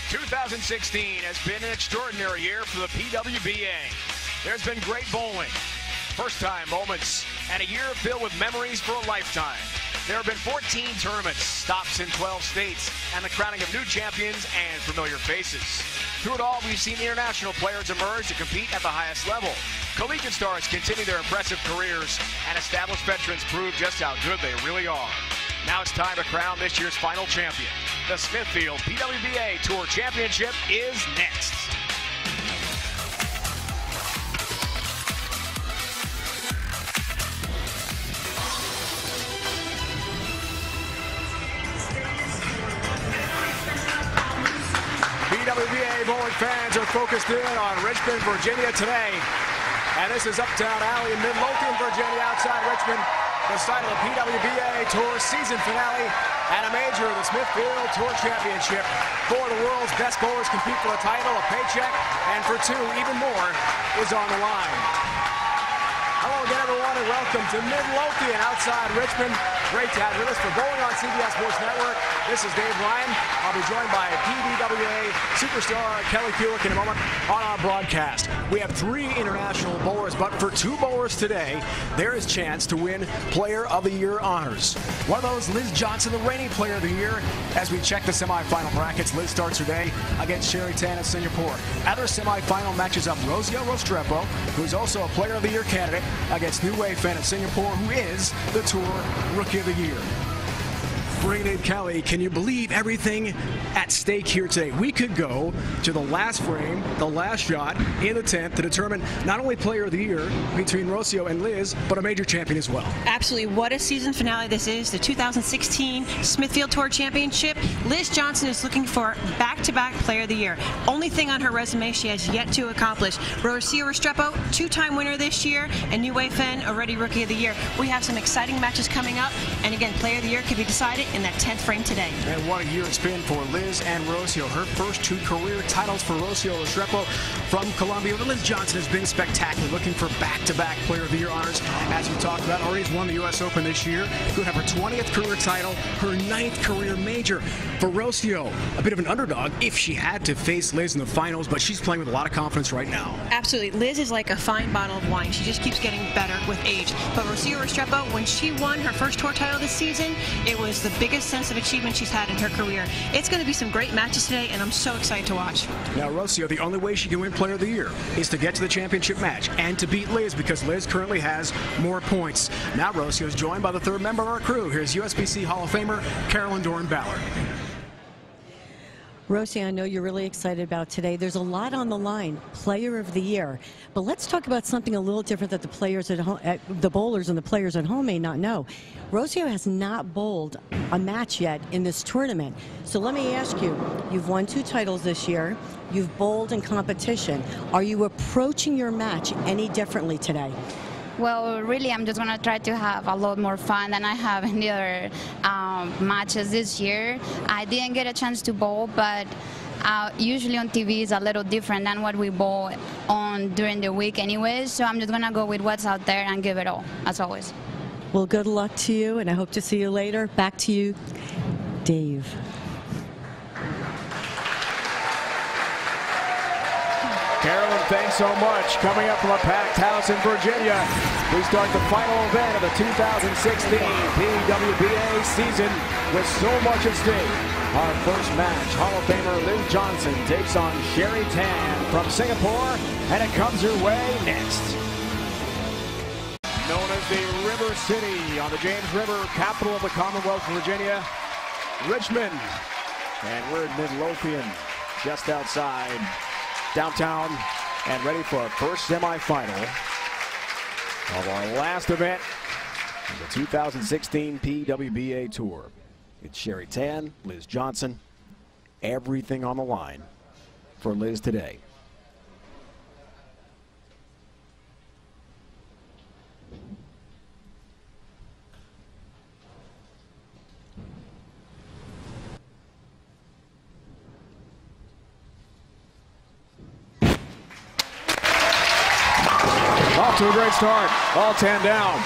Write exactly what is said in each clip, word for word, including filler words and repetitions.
two thousand sixteen has been an extraordinary year for the P W B A. There's been great bowling, first-time moments, and a year filled with memories for a lifetime. There have been fourteen tournaments, stops in twelve states, and the crowning of new champions and familiar faces. Through it all, we've seen international players emerge to compete at the highest level. Collegiate stars continue their impressive careers, and established veterans prove just how good they really are. Now it's time to crown this year's final champion. The Smithfield P W B A Tour Championship is next. P W B A bowling fans are focused in on Richmond, Virginia today. And this is Uptown Alley in Midlothian, Virginia, outside Richmond. The site of the P W B A Tour season finale and a major of the Smithfield Tour Championship. Four of the world's best bowlers compete for the title, a paycheck, and for two, even more, is on the line. Hello again, everyone, and welcome to Midlothian outside Richmond. Great to have you with us for Bowling on C B S Sports Network. This is Dave Ryan. I'll be joined by P W B A superstar Kelly Kulick in a moment on our broadcast. We have three international bowlers, but for two bowlers today, there is chance to win Player of the Year honors. One of those, Liz Johnson, the reigning Player of the Year. As we check the semifinal brackets, Liz starts her day against Sherry Tan of Singapore. Other semifinal matches up Rocio Restrepo, who is also a Player of the Year candidate, against New Wei Fan of Singapore, who is the Tour Rookie of the Year. Dave Kelly, can you believe everything at stake here today? We could go to the last frame, the last shot in the tenth to determine not only Player of the Year between Rocio and Liz, but a major champion as well. Absolutely. What a season finale this is. The two thousand sixteen Smithfield Tour Championship. Liz Johnson is looking for back-to-back Player of the Year. Only thing on her resume she has yet to accomplish. Rocio Restrepo, two-time winner this year, and New Wei Fan, already Rookie of the Year. We have some exciting matches coming up, and again, Player of the Year could be decided in that tenth frame today. And what a year it's been for Liz and Rocio. Her first two career titles for Rocio Restrepo from Colombia. Liz Johnson has been spectacular, looking for back-to-back Player of the Year honors. As we talked about, already has won the U S Open this year. Could have her twentieth career title, her ninth career major. For Rocio, a bit of an underdog if she had to face Liz in the finals, but she's playing with a lot of confidence right now. Absolutely. Liz is like a fine bottle of wine. She just keeps getting better with age. But Rocio Restrepo, when she won her first tour title this season, it was the biggest sense of achievement she's had in her career. It's going to be some great matches today, and I'm so excited to watch. Now, Rocio, the only way she can win Player of the Year is to get to the championship match and to beat Liz, because Liz currently has more points. Now, Rocio is joined by the third member of our crew. Here's U S B C Hall of Famer Carolyn Doran-Ballard. Rocio, I know you're really excited about today. There's a lot on the line, Player of the Year. But let's talk about something a little different that the players at home, the bowlers and the players at home may not know. Rocio has not bowled a match yet in this tournament. So let me ask you, you've won two titles this year. You've bowled in competition. Are you approaching your match any differently today? Well, really, I'm just going to try to have a lot more fun than I have in the other um, matches this year. I didn't get a chance to bowl, but uh, usually on T V is a little different than what we bowl on during the week anyways. So I'm just going to go with what's out there and give it all, as always. Well, good luck to you, and I hope to see you later. Back to you, Dave. Carolyn, thanks so much. Coming up from a packed house in Virginia, we start the final event of the two thousand sixteen P W B A season with so much at stake. Our first match, Hall of Famer Liz Johnson takes on Sherry Tan from Singapore, and it comes her way next. Known as the River City on the James River, capital of the Commonwealth of Virginia, Richmond. And we're in Midlothian, just outside downtown, and ready for our first semifinal of our last event of the two thousand sixteen P W B A Tour. It's Sherry Tan, Liz Johnson, everything on the line for Liz today. Off to a great start, all ten down.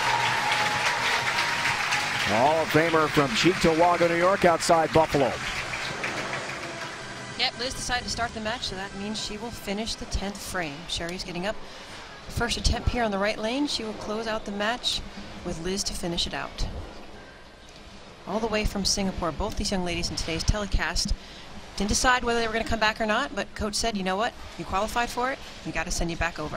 Hall of Famer from Cheektowaga, New York, outside Buffalo. Yep, Liz decided to start the match, so that means she will finish the tenth frame. Sherry's getting up. First attempt here on the right lane. She will close out the match with Liz to finish it out. All the way from Singapore, both these young ladies in today's telecast didn't decide whether they were going to come back or not, but coach said, you know what, you qualified for it, we got to send you back over.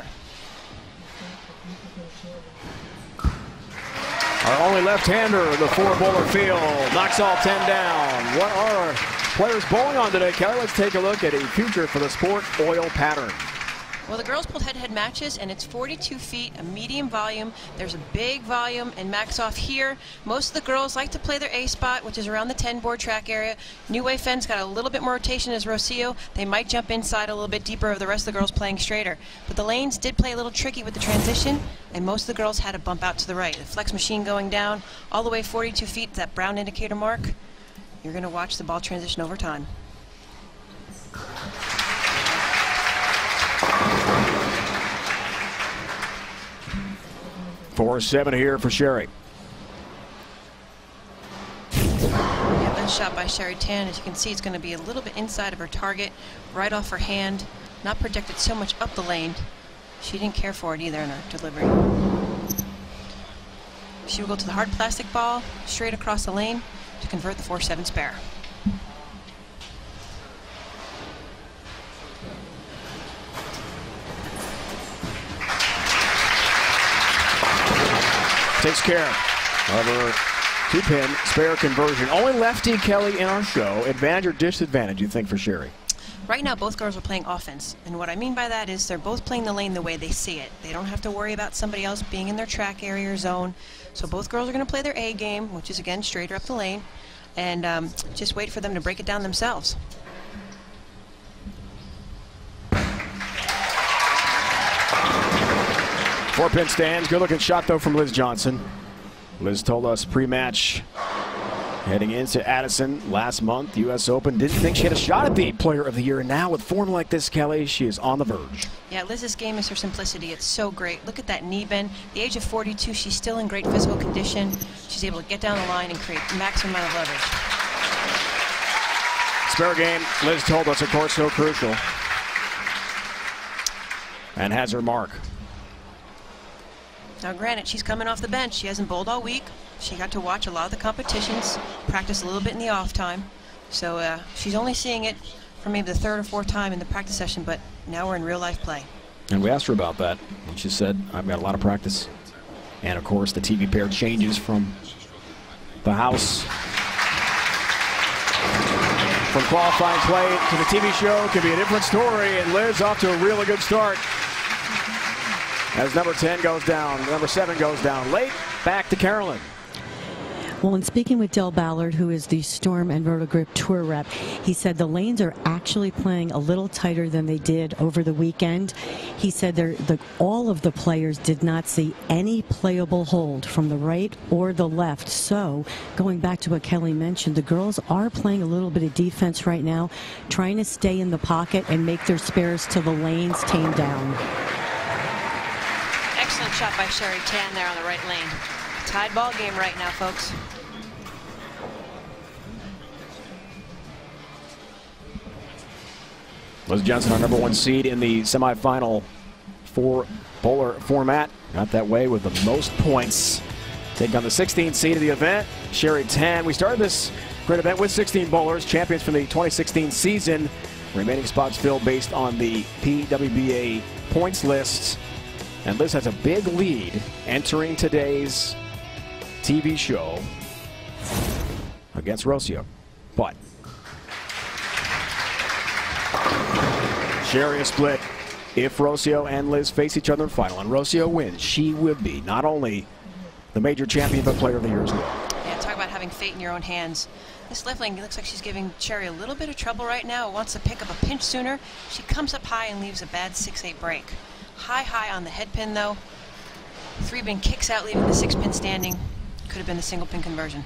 Our only left-hander in the four-bowler field knocks all ten down. What are our players bowling on today, Kelly? Let's take a look at a future for the sport, oil pattern. Well, the girls pulled head-to-head matches, and it's forty-two feet, a medium volume. There's a big volume and max off here. Most of the girls like to play their A spot, which is around the ten board track area. New Wave Fenn's got a little bit more rotation as Rocio. They might jump inside a little bit deeper of the rest of the girls playing straighter. But the lanes did play a little tricky with the transition, and most of the girls had to bump out to the right. The flex machine going down all the way forty-two feet, that brown indicator mark. You're going to watch the ball transition over time. four seven here for Sherry. Yeah, good shot by Sherry Tan. As you can see, it's going to be a little bit inside of her target, right off her hand, not projected so much up the lane. She didn't care for it either in her delivery. She will go to the hard plastic ball, straight across the lane to convert the four seven spare. Takes care of her two-pin spare conversion. Only lefty, Kelly, in our show. Advantage or disadvantage, you think, for Sherry? Right now, both girls are playing offense. And what I mean by that is they're both playing the lane the way they see it. They don't have to worry about somebody else being in their track area or zone. So both girls are going to play their A game, which is, again, straighter up the lane. And um, just wait for them to break it down themselves. Four-pin stands. Good-looking shot, though, from Liz Johnson. Liz told us pre-match heading into Addison last month, U S Open. Didn't think she had a shot at the Player of the Year. And now with form like this, Kelly, she is on the verge. Yeah, Liz's game is her simplicity. It's so great. Look at that knee bend. At the age of forty-two, she's still in great physical condition. She's able to get down the line and create maximum amount of leverage. Spare game, Liz told us, of course, so crucial. And has her mark. Now, granted, she's coming off the bench. She hasn't bowled all week. She got to watch a lot of the competitions, practice a little bit in the off time. So uh, she's only seeing it for maybe the third or fourth time in the practice session, but now we're in real life play. And we asked her about that, and she said, I've got a lot of practice. And, of course, the T V pair changes from the house. From qualifying play to the T V show could be a different story, and Liz off to a really good start. As number ten goes down, number seven goes down late, back to Carolyn. Well, in speaking with Del Ballard, who is the Storm and Rotogrip Tour rep, he said the lanes are actually playing a little tighter than they did over the weekend. He said the, all of the players did not see any playable hold from the right or the left. So, going back to what Kelly mentioned, the girls are playing a little bit of defense right now, trying to stay in the pocket and make their spares till the lanes tame down. Excellent shot by Sherry Tan there on the right lane. Tied ball game right now, folks. Liz Johnson, our number one seed in the semifinal four bowler format. Got that way with the most points. Take on the sixteenth seed of the event, Sherry Tan. We started this great event with sixteen bowlers, champions from the twenty sixteen season. Remaining spots filled based on the P W B A points list. And Liz has a big lead entering today's T V show against Rocio. But Sherry a split if Rocio and Liz face each other in final. And Rocio wins. She would be not only the major champion, but Player of the Year as well. Yeah, talk about having fate in your own hands. This left lane looks like she's giving Sherry a little bit of trouble right now. Wants to pick up a pinch sooner. She comes up high and leaves a bad six eight break. High, high on the head pin, though. Three pin kicks out, leaving the six pin standing. Could have been the single pin conversion.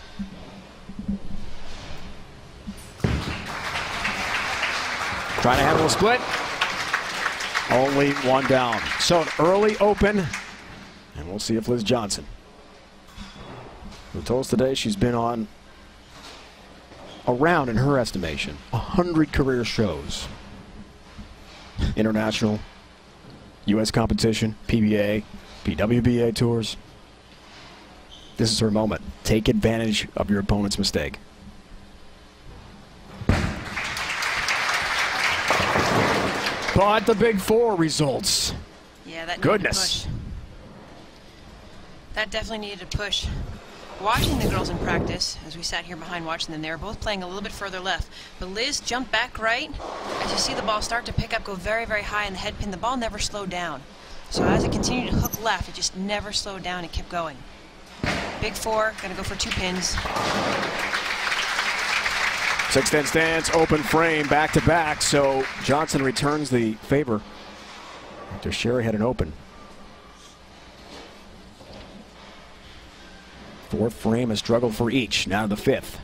Trying to handle a split. Only one down. So an early open. And we'll see if Liz Johnson, who told us today she's been on around, in her estimation, one hundred career shows. International, U S competition, P B A, P W B A tours. This is her moment. Take advantage of your opponent's mistake. But the big four results. Yeah, that Goodness. Needed a push. That definitely needed a push. Watching the girls in practice, as we sat here behind watching them, they were both playing a little bit further left. But Liz jumped back right. As you see the ball start to pick up, go very, very high in the head pin, the ball never slowed down. So as it continued to hook left, it just never slowed down and kept going. Big four, gonna go for two pins. six ten stance, open frame, back to back. So Johnson returns the favor to Sherry Head and open. Fourth frame, a struggle for each. Now the fifth.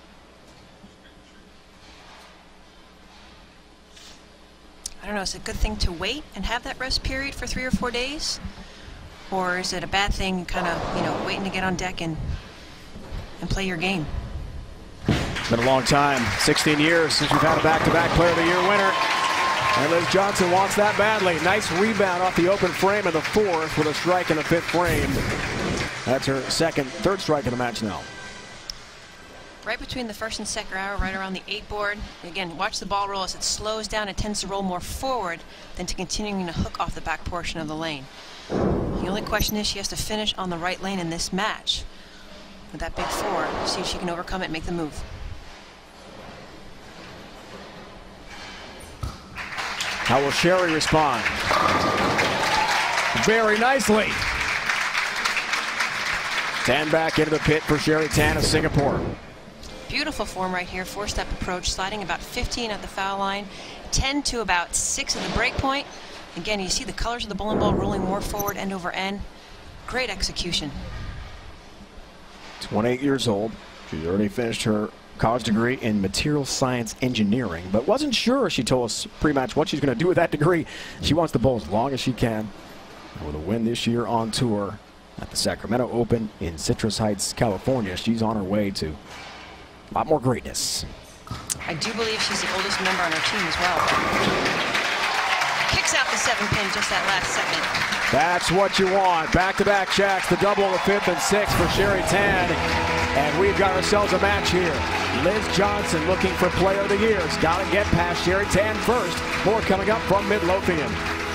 I don't know, is it a good thing to wait and have that rest period for three or four days? Or is it a bad thing, kind of, you know, waiting to get on deck and, and play your game? It's been a long time, sixteen years since we've had a back-to-back Player of the Year winner. And Liz Johnson wants that badly. Nice rebound off the open frame of the fourth with a strike in the fifth frame. That's her second, third strike of the match now. Right between the first and second arrow, right around the eight board. Again, watch the ball roll. As it slows down, it tends to roll more forward than to continuing to hook off the back portion of the lane. The only question is she has to finish on the right lane in this match with that big four. See if she can overcome it and make the move. How will Sherry respond? Very nicely. Tan back into the pit for Sherry Tan of Singapore. Beautiful form right here. Four-step approach, sliding about fifteen at the foul line, ten to about six at the break point. Again, you see the colors of the bowling ball rolling more forward, end over end. Great execution. twenty-eight years old. She's already finished her college degree in material science engineering, but wasn't sure, she told us pre-match, what she's going to do with that degree. She wants to bowl as long as she can. And with a win this year on tour at the Sacramento Open in Citrus Heights, California, she's on her way to a lot more greatness. I do believe she's the oldest member on her team as well. Kicks out the seven pin just that last second. That's what you want. Back-to-back jacks, the double in the fifth and sixth for Sherry Tan. And we've got ourselves a match here. Liz Johnson looking for Player of the Year. It's got to get past Sherry Tan first. More coming up from Midlothian.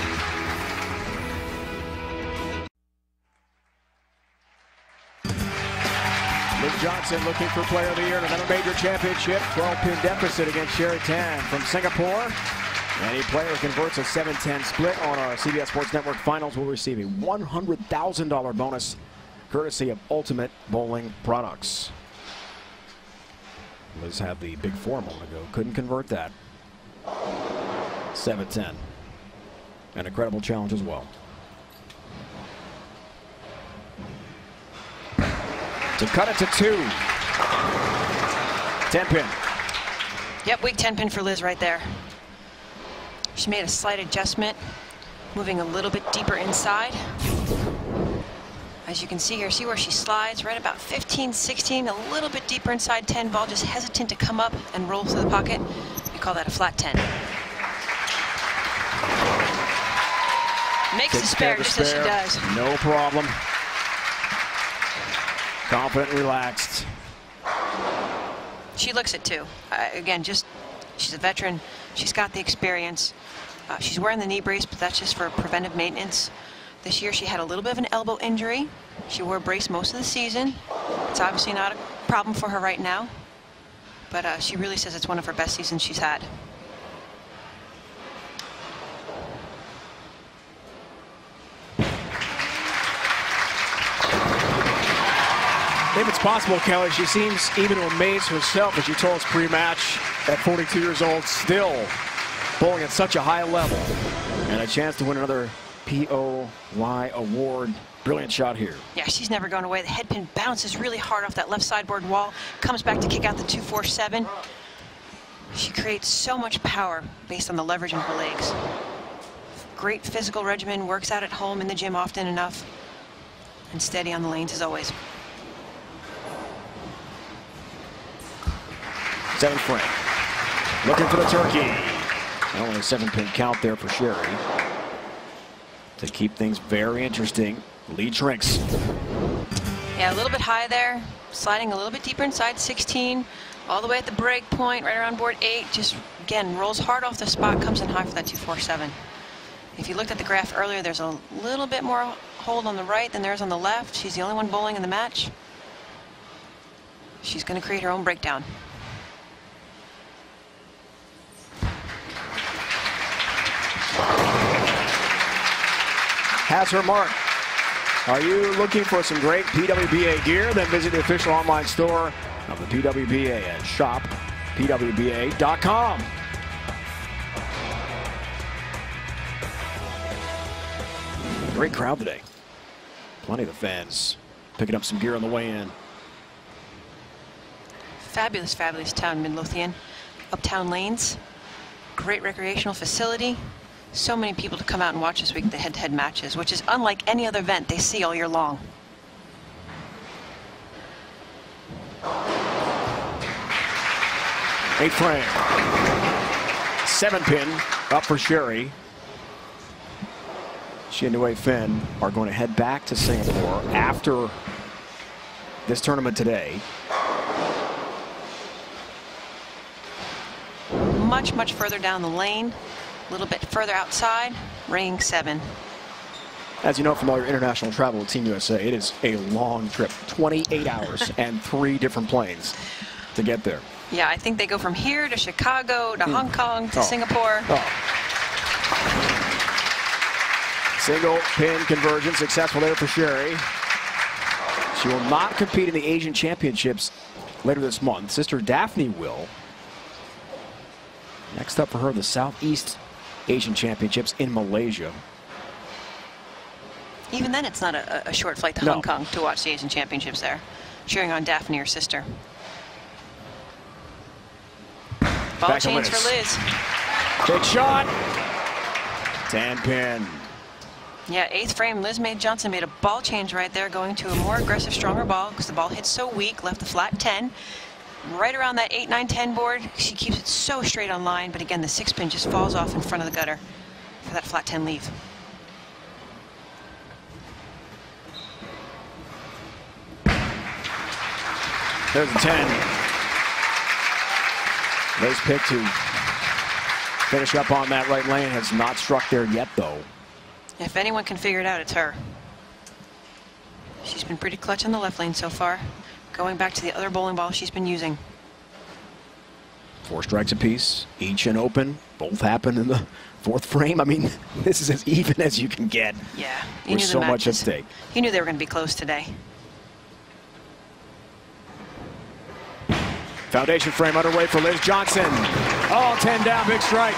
Liz Johnson looking for Player of the Year in another major championship. twelve pin deficit against Sherry Tan from Singapore. Any player converts a seven ten split on our C B S Sports Network finals will receive a one hundred thousand dollar bonus courtesy of Ultimate Bowling Products. Liz had the big four a moment ago. Couldn't convert that. seven ten. An incredible challenge as well. To cut it to two. ten pin. Yep, weak ten pin for Liz right there. She made a slight adjustment, moving a little bit deeper inside. As you can see here, see where she slides, right about fifteen, sixteen, a little bit deeper inside ten, ball just hesitant to come up and roll through the pocket. We call that a flat ten. Makes the spare just as she does. No problem. Confident and relaxed. She looks it too. Uh, again, just she's a veteran. She's got the experience. Uh, she's wearing the knee brace, but that's just for preventive maintenance. This year she had a little bit of an elbow injury. She wore a brace most of the season. It's obviously not a problem for her right now, but uh, she really says it's one of her best seasons she's had. If it's possible, Kelly, she seems even to amaze herself, as she told us pre-match, at forty-two years old, still bowling at such a high level. And a chance to win another P O Y award. Brilliant shot here. Yeah, she's never going away. The head pin bounces really hard off that left sideboard wall, comes back to kick out the two four seven. She creates so much power based on the leverage in her legs. Great physical regimen, works out at home in the gym often enough, and steady on the lanes as always. Seventh frame. Looking for the turkey. Only a seven-pin count there for Sherry. To keep things very interesting, Lee Trinks. Yeah, a little bit high there. Sliding a little bit deeper inside sixteen. All the way at the break point, right around board eight. Just, again, rolls hard off the spot, comes in high for that two four seven. If you looked at the graph earlier, there's a little bit more hold on the right than there's on the left. She's the only one bowling in the match. She's going to create her own breakdown. Has her mark. Are you looking for some great P W B A gear? Then visit the official online store of the P W B A at shop P W B A dot com. Great crowd today. Plenty of the fans picking up some gear on the way in. Fabulous, fabulous town, Midlothian. Uptown lanes, great recreational facility. So many people to come out and watch this week the head-to-head matches, which is unlike any other event they see all year long. Eighth frame. Seven pin up for Sherry. She and Nui Finn are going to head back to Singapore after this tournament today. Much, much further down the lane, a little bit further outside, ring seven. As you know from all your international travel with Team U S A, it is a long trip, twenty-eight hours and three different planes to get there. Yeah, I think they go from here to Chicago to mm. Hong Kong to oh. Singapore. Oh. Single pin conversion successful there for Sherry. She will not compete in the Asian Championships later this month. Sister Daphne will. Next up for her, the Southeast Asian Championships in Malaysia. Even then, it's not a, a short flight to no. Hong Kong to watch the Asian Championships there. Cheering on Daphne, her sister. Ball Back change for Liz. Big shot. ten pin. Yeah, eighth frame, Liz May Johnson made a ball change right there, going to a more aggressive, stronger ball because the ball hit so weak, left the flat ten. Right around that eight, nine, ten board, she keeps it so straight on line, but again, the six pin just falls off in front of the gutter for that flat ten leave. There's a ten. Liz pick to finish up on that right lane. Has not struck there yet, though. If anyone can figure it out, it's her. She's been pretty clutch on the left lane so far. Going back to the other bowling ball she's been using. Four strikes apiece, each and open. Both happen in the fourth frame. I mean, this is as even as you can get. Yeah, you with knew so the much at matches. stake. You knew they were going to be close today. Foundation frame underway for Liz Johnson. All ten down, big strike.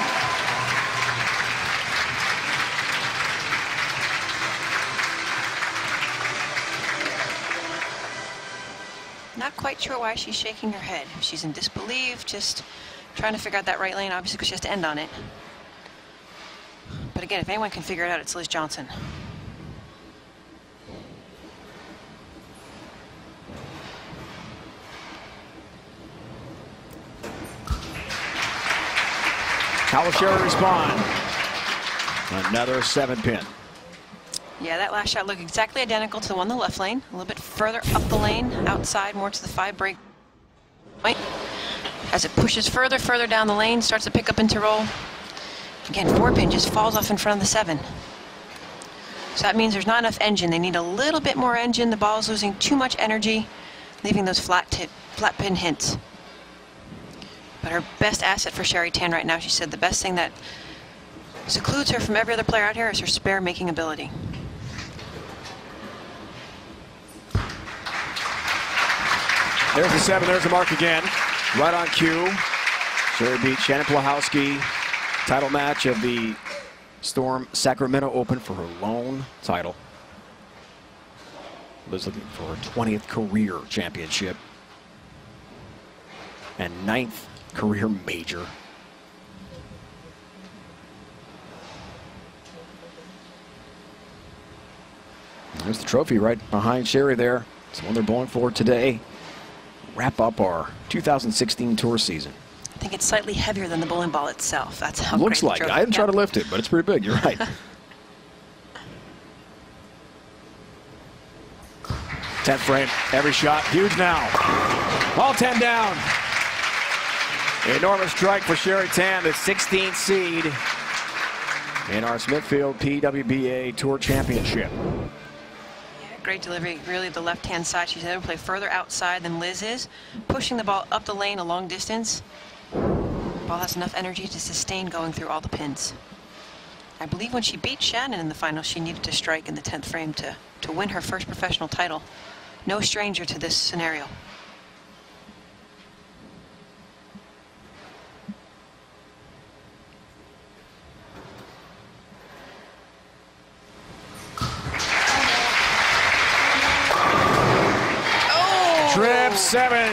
Not quite sure why she's shaking her head. She's in disbelief, just trying to figure out that right lane, obviously because she has to end on it. But again, if anyone can figure it out, it's Liz Johnson. How will Sherry respond? Another seven pin. Yeah, that last shot looked exactly identical to the one on the left lane. A little bit further up the lane, outside, more to the five break point. As it pushes further, further down the lane, starts to pick up into roll. Again, four pin just falls off in front of the seven. So that means there's not enough engine. They need a little bit more engine. The ball's losing too much energy, leaving those flat tip, flat pin hints. But her best asset for Sherry Tan right now, she said the best thing that secludes her from every other player out here is her spare making ability. There's the seven, there's the mark again. Right on cue. Sherry beat Shannon Plahowski. Title match of the Storm Sacramento Open for her lone title. Liz looking for her twentieth career championship. And ninth career major. There's the trophy right behind Sherry there. It's the one they're bowling for today. wrap up our two thousand sixteen tour season. I think it's slightly heavier than the bowling ball itself. That's how Looks great like the it. trophy- I didn't try yeah. to lift it, but it's pretty big. You're right. tenth frame, every shot, huge now. All ten down. Enormous strike for Sherry Tan, the sixteenth seed in our Smithfield P W B A Tour Championship. Yeah, great delivery, really the left-hand side. She's able to play further outside than Liz is, pushing the ball up the lane a long distance. Ball has enough energy to sustain going through all the pins. I believe when she beat Shannon in the final, she needed to strike in the tenth frame to, to win her first professional title. No stranger to this scenario. Oh! Trip seven.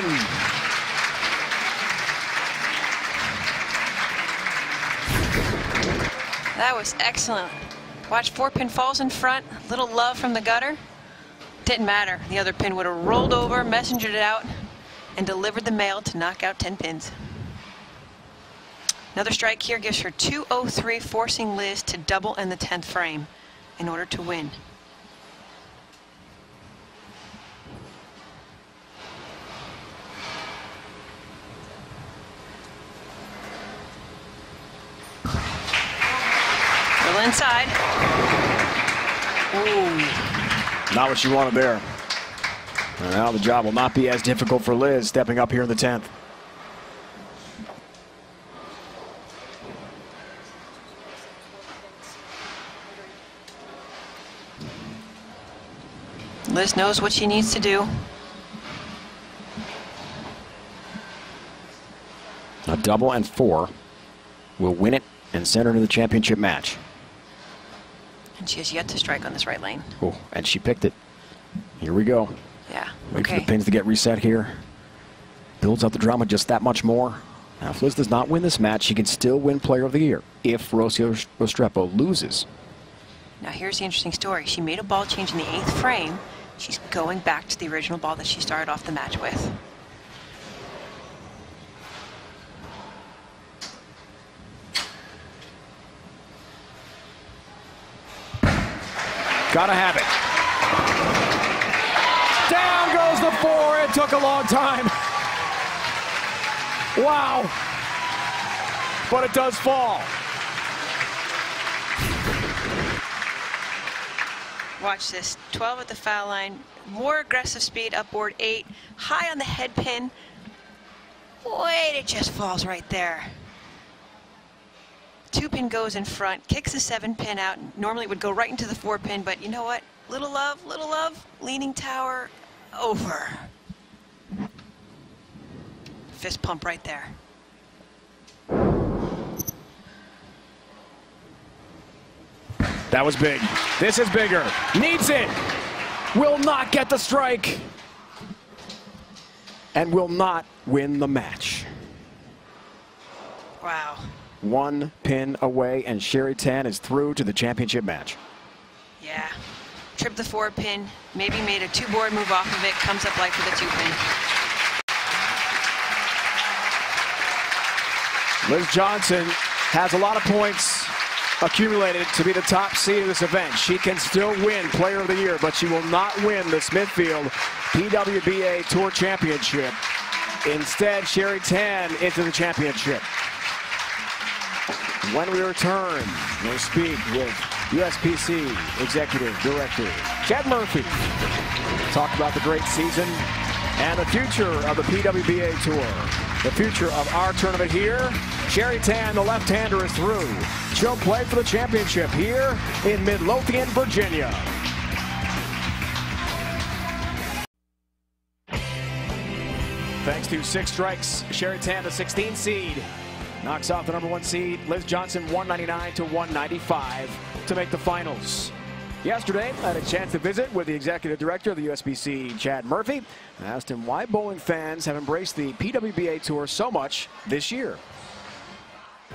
That was excellent. Watch four pin falls in front, little love from the gutter. Didn't matter. The other pin would have rolled over, messengered it out, and delivered the mail to knock out ten pins. Another strike here gives her two oh three, forcing Liz to double in the tenth frame in order to win. Little inside. Ooh. Not what she wanted there. And now the job will not be as difficult for Liz stepping up here in the tenth. Liz knows what she needs to do. A double and four will win it and send her to the championship match. And she has yet to strike on this right lane. Oh, and she picked it. Here we go. Yeah, Wait for okay. the pins to get reset here. Builds up the drama just that much more. Now, if Liz does not win this match, she can still win Player of the Year if Rocio Restrepo loses. Now here's the interesting story. She made a ball change in the eighth frame. She's going back to the original ball that she started off the match with. Gotta have it. Down goes the four. It took a long time. Wow. But it does fall. Watch this. twelve at the foul line. More aggressive speed, upboard eight. High on the head pin. Wait, it just falls right there. Two pin goes in front, kicks the seven pin out. Normally it would go right into the four pin, but you know what? Little love, little love, leaning tower, over. Fist pump right there. That was big. This is bigger. Needs it. Will not get the strike. And will not win the match. Wow. One pin away, and Sherry Tan is through to the championship match. Yeah. Tripped the four pin, maybe made a two board move off of it, comes up light for the two pin. Liz Johnson has a lot of points accumulated to be the top seed of this event. She can still win Player of the Year, but she will not win the Smithfield P W B A Tour Championship. Instead, Sherry Tan into the championship. When we return, we'll speak with U S P C Executive Director Chad Murphy. Talk about the great season and the future of the P W B A Tour. The future of our tournament here. Sherry Tan, the left-hander, is through. She'll play for the championship here in Midlothian, Virginia. Thanks to six strikes, Sherry Tan, the sixteenth seed, knocks off the number one seed, Liz Johnson, one ninety-nine to one ninety-five to make the finals. Yesterday, I had a chance to visit with the executive director of the U S P C, Chad Murphy. I asked him why bowling fans have embraced the P W B A Tour so much this year.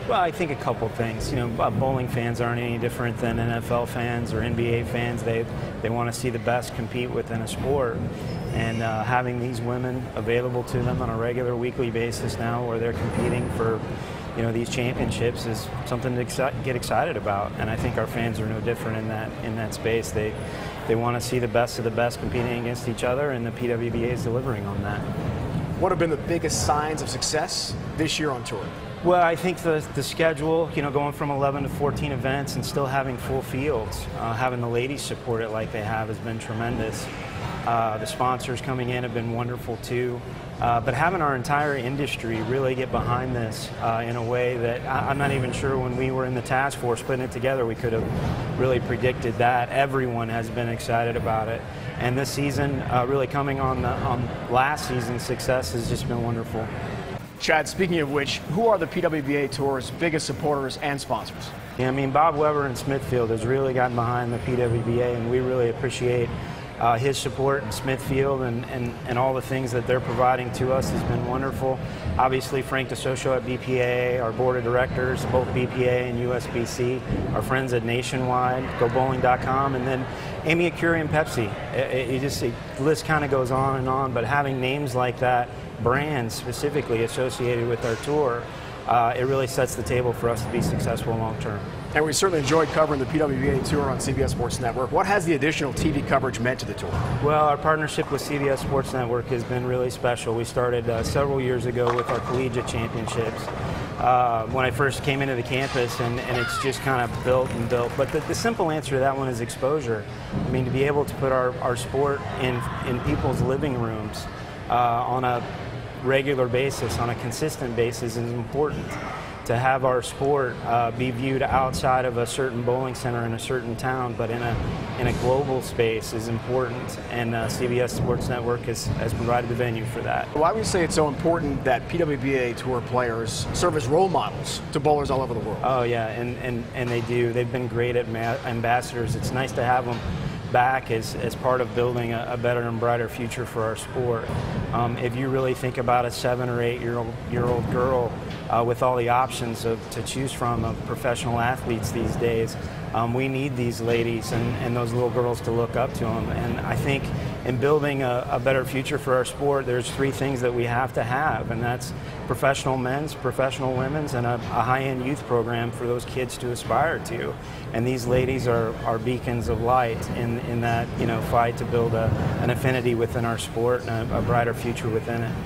Well, I think a couple things. You know, bowling fans aren't any different than N F L fans or N B A fans. They they want to see the best compete within a sport, and uh, having these women available to them on a regular weekly basis now, where they're competing for, you know, these championships, is something to exci- get excited about. And I think our fans are no different in that in that space. They they want to see the best of the best competing against each other, and the P W B A is delivering on that. What have been the biggest signs of success this year on tour? Well, I think the, the schedule, you know, going from eleven to fourteen events and still having full fields, uh, having the ladies support it like they have has been tremendous. Uh, the sponsors coming in have been wonderful too. Uh, but having our entire industry really get behind this uh, in a way that I, I'm not even sure when we were in the task force putting it together we could have really predicted that. Everyone has been excited about it. And this season, uh, really coming on, the, on last season's success has just been wonderful. Chad, speaking of which, who are the P W B A Tour's biggest supporters and sponsors? Yeah, I mean, Bob Weber in Smithfield has really gotten behind the P W B A, and we really appreciate uh, his support in Smithfield, and, and, and all the things that they're providing to us has been wonderful. Obviously, Frank DeSocio at B P A, our board of directors, both B P A and U S B C, our friends at Nationwide, go bowling dot com, and then Amy Akuri and Pepsi. It, it just, it, the list kind of goes on and on, but having names like that, brands specifically associated with our tour, uh, it really sets the table for us to be successful long term. And we certainly enjoyed covering the P W B A Tour on C B S Sports Network. What has the additional T V coverage meant to the tour? Well, our partnership with C B S Sports Network has been really special. We started uh, several years ago with our collegiate championships uh, when I first came into the campus, and, and it's just kind of built and built. But the, the simple answer to that one is exposure. I mean, to be able to put our, our sport in, in people's living rooms uh, on a regular basis, on a consistent basis, is important. To have our sport uh, be viewed outside of a certain bowling center in a certain town, but in a in a global space, is important, and uh, C B S Sports Network has, has provided the venue for that. Why would you say it's so important that P W B A Tour players serve as role models to bowlers all over the world? Oh yeah, and, and, and they do. They've been great at ambassadors. It's nice to have them back as, as part of building a, a better and brighter future for our sport. Um, if you really think about a seven or eight year old year old girl uh, with all the options of, to choose from of professional athletes these days, um, we need these ladies and, and those little girls to look up to them. And I think in building a, a better future for our sport, there's three things that we have to have, and that's professional men's, professional women's, and a, a high-end youth program for those kids to aspire to. And these ladies are, are beacons of light in, in that, you know, fight to build a, an affinity within our sport and a, a brighter future within it.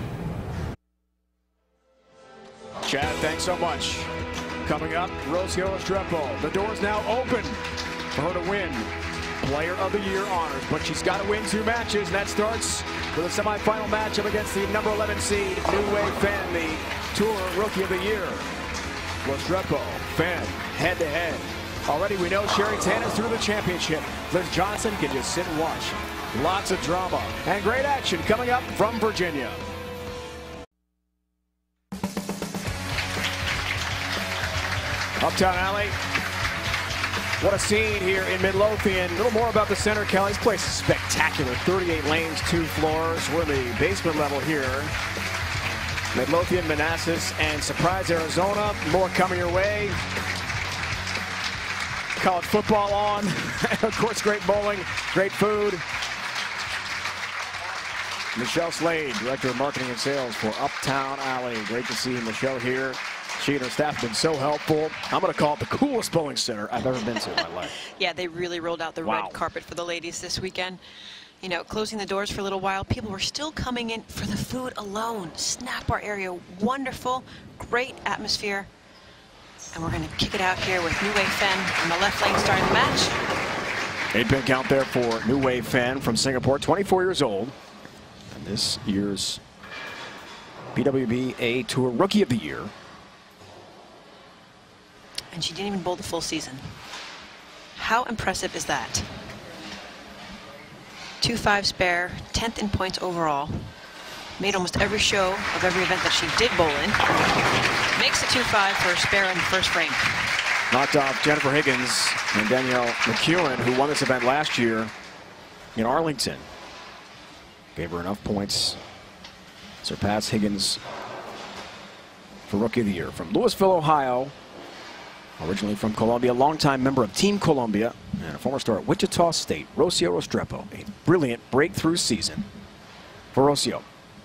Chad, thanks so much. Coming up, Rocio Restrepo. The door's now open for her to win Player of the Year honors, but she's got to win two matches, and that starts with a semifinal matchup against the number eleven seed, New Wave Fan, the Tour Rookie of the Year. Restrepo, Fan, head-to-head. Already we know Sherry Tanner's through the championship. Liz Johnson can just sit and watch. Lots of drama and great action coming up from Virginia. Uptown Alley. What a scene here in Midlothian. A little more about the center, Kelly. This place is spectacular. thirty-eight lanes, two floors. We're in the basement level here. Midlothian, Manassas, and Surprise, Arizona. More coming your way. College football on. Of course, great bowling, great food. Michelle Slade, Director of Marketing and Sales for Uptown Alley. Great to see Michelle here. She and her staff have been so helpful. I'm going to call it the coolest bowling center I've ever been to in my life. Yeah, they really rolled out the Wow. red carpet for the ladies this weekend. You know, closing the doors for a little while, people were still coming in for the food alone. Snack bar area, wonderful, great atmosphere. And we're going to kick it out here with New Wave Fan on the left lane starting the match. Eight pin count there for New Wave Fan from Singapore, twenty-four years old. And this year's P W B A Tour Rookie of the Year. And she didn't even bowl the full season. How impressive is that? two five spare, tenth in points overall. Made almost every show of every event that she did bowl in. Makes the two five for a spare in the first frame. Knocked off Jennifer Higgins and Danielle McEwen, who won this event last year in Arlington. Gave her enough points. Surpassed Higgins for Rookie of the Year. From Louisville, Ohio, Originally from Columbia, longtime member of Team Columbia, and a former star at Wichita State, Rocio Restrepo. A brilliant breakthrough season for Rocio.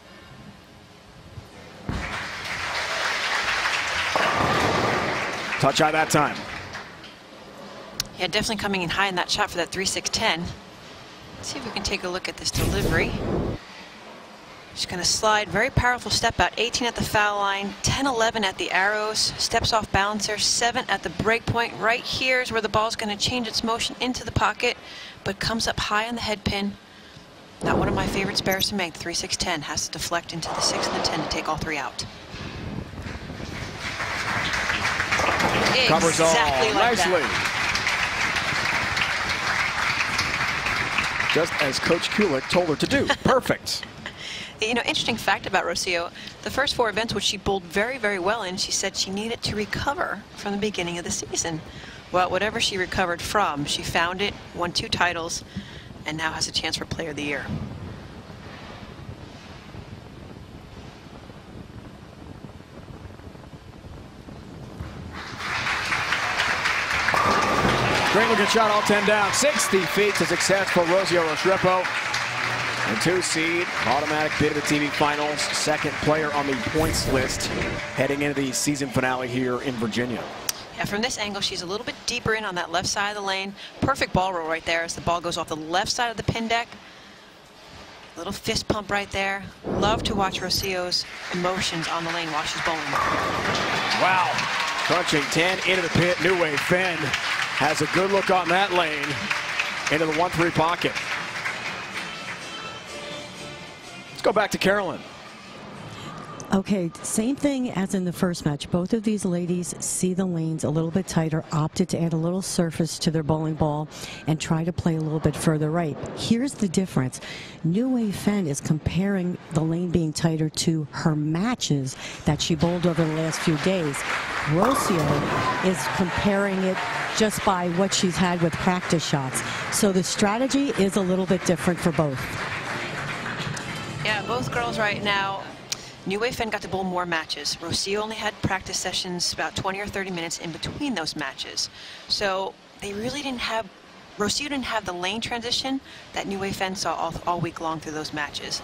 Touch high that time. Yeah, definitely coming in high in that shot for that three six ten. Let's see if we can take a look at this delivery. She's going to slide, very powerful step out, eighteen at the foul line, ten eleven at the arrows, steps off balancer, seven at the break point. Right here is where the ball's going to change its motion into the pocket, but comes up high on the head pin. Not one of my favorite spares to make. The three six ten has to deflect into the six and the ten to take all three out. Covers all exactly like nicely. That. Just as Coach Kulik told her to do. Perfect. You know, interesting fact about Rocio, the first four events which she bowled very, very well in, she said she needed to recover from the beginning of the season. Well, whatever she recovered from, she found it, won two titles, and now has a chance for Player of the Year. Great looking shot, all ten down. sixty feet to success for Rocio Restrepo. The two seed, automatic bid of the T V Finals, second player on the points list heading into the season finale here in Virginia. Yeah, from this angle, she's a little bit deeper in on that left side of the lane. Perfect ball roll right there as the ball goes off the left side of the pin deck. Little fist pump right there. Love to watch Rocio's emotions on the lane while she's bowling. Wow. Crunching ten into the pit. New Wave Fenn has a good look on that lane into the one three pocket. Let's go back to Carolyn. Okay, same thing as in the first match. Both of these ladies see the lanes a little bit tighter, opted to add a little surface to their bowling ball and try to play a little bit further right. Here's the difference. New Wave Fenn is comparing the lane being tighter to her matches that she bowled over the last few days. Rocio is comparing it just by what she's had with practice shots. So the strategy is a little bit different for both. Yeah, both girls right now. New Wave Fenn got to bowl more matches. Rocio only had practice sessions about twenty or thirty minutes in between those matches. So they really didn't have, Rocio didn't have the lane transition that New Wave Fenn saw all, all week long through those matches.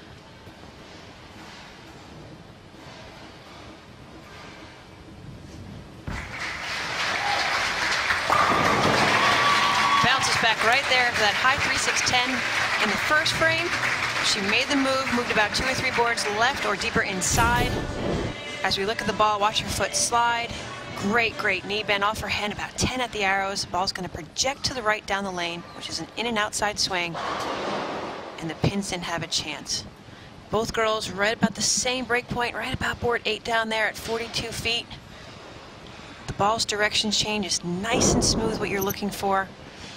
Bounces back right there for that high three six ten in the first frame. She made the move, moved about two or three boards left or deeper inside. As we look at the ball, watch her foot slide. Great, great knee bend off her hand, about ten at the arrows. Ball's going to project to the right down the lane, which is an in and outside swing. And the pins didn't have a chance. Both girls right about the same break point, right about board eight down there at forty-two feet. The ball's direction change is nice and smooth, what you're looking for.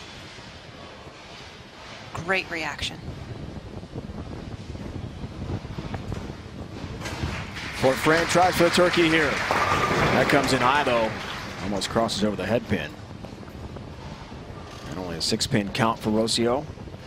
Great reaction. Fort Fran tries for the turkey here. That comes in high though. Almost crosses over the head pin. And only a six pin count for Rocio.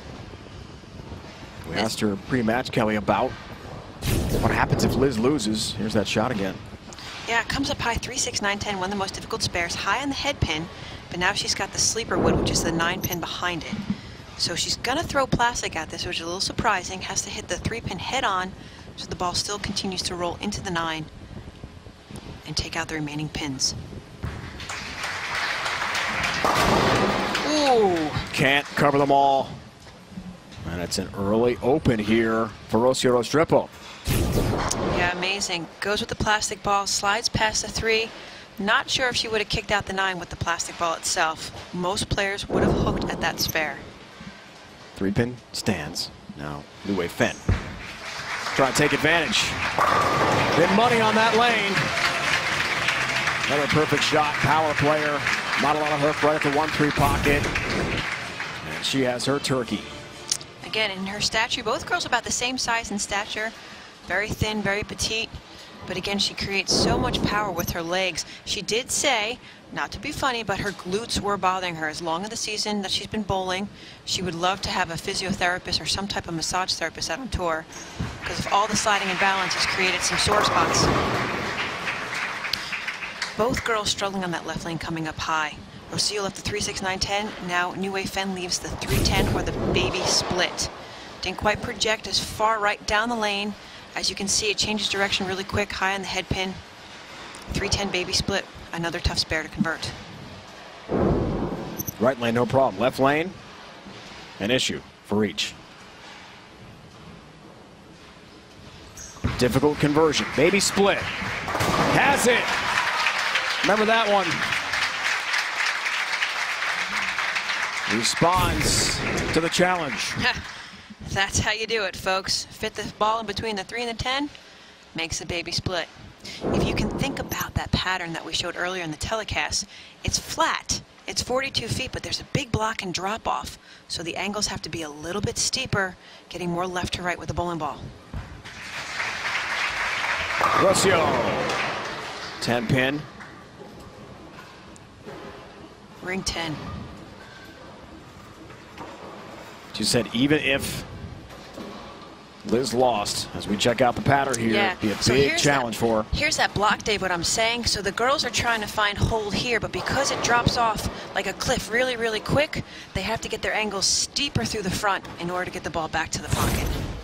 We asked her pre-match, Kelly, about what happens if Liz loses. Here's that shot again. Yeah, it comes up high three six nine ten, one of the most difficult spares, high on the head pin, but now she's got the sleeper wood, which is the nine pin behind it. So she's gonna throw plastic at this, which is a little surprising. Has to hit the three pin head on, so the ball still continues to roll into the nine and take out the remaining pins. Ooh. Can't cover them all. And it's an early open here for Rocio Restrepo. Yeah, amazing. Goes with the plastic ball, slides past the three. Not sure if she would have kicked out the nine with the plastic ball itself. Most players would have hooked at that spare. Three pin stands. Now, New Wave Fenn. Trying to take advantage. Been money on that lane. Another perfect shot, power player. Not a lot of hook right at the one three pocket. And she has her turkey. Again, in her stature, both girls about the same size in stature. Very thin, very petite. But again, she creates so much power with her legs. She did say, not to be funny, but her glutes were bothering her. As long as the season that she's been bowling, she would love to have a physiotherapist or some type of massage therapist out on tour, because of all the sliding and balance has created some sore spots. Both girls struggling on that left lane coming up high. Rocio left the three six nine ten. Now New Wave Fen leaves the three ten or the baby split. Didn't quite project as far right down the lane. As you can see, it changes direction really quick, high on the head pin. three ten baby split, another tough spare to convert. Right lane, no problem. Left lane, an issue for each. Difficult conversion. Baby split. Has it. Remember that one. Responds to the challenge. That's how you do it, folks. Fit the ball in between the three and the ten, makes a baby split. If you can think about that pattern that we showed earlier in the telecast, it's flat. It's forty-two feet, but there's a big block and drop off. So the angles have to be a little bit steeper, getting more left to right with the bowling ball. Rocio. ten pin. Ring ten. She said even if Liz lost, as we check out the pattern here, yeah. it'd be a so big challenge that, for her. Here's that block, Dave, what I'm saying. So the girls are trying to find hold here, but because it drops off like a cliff really, really quick, they have to get their angles steeper through the front in order to get the ball back to the pocket.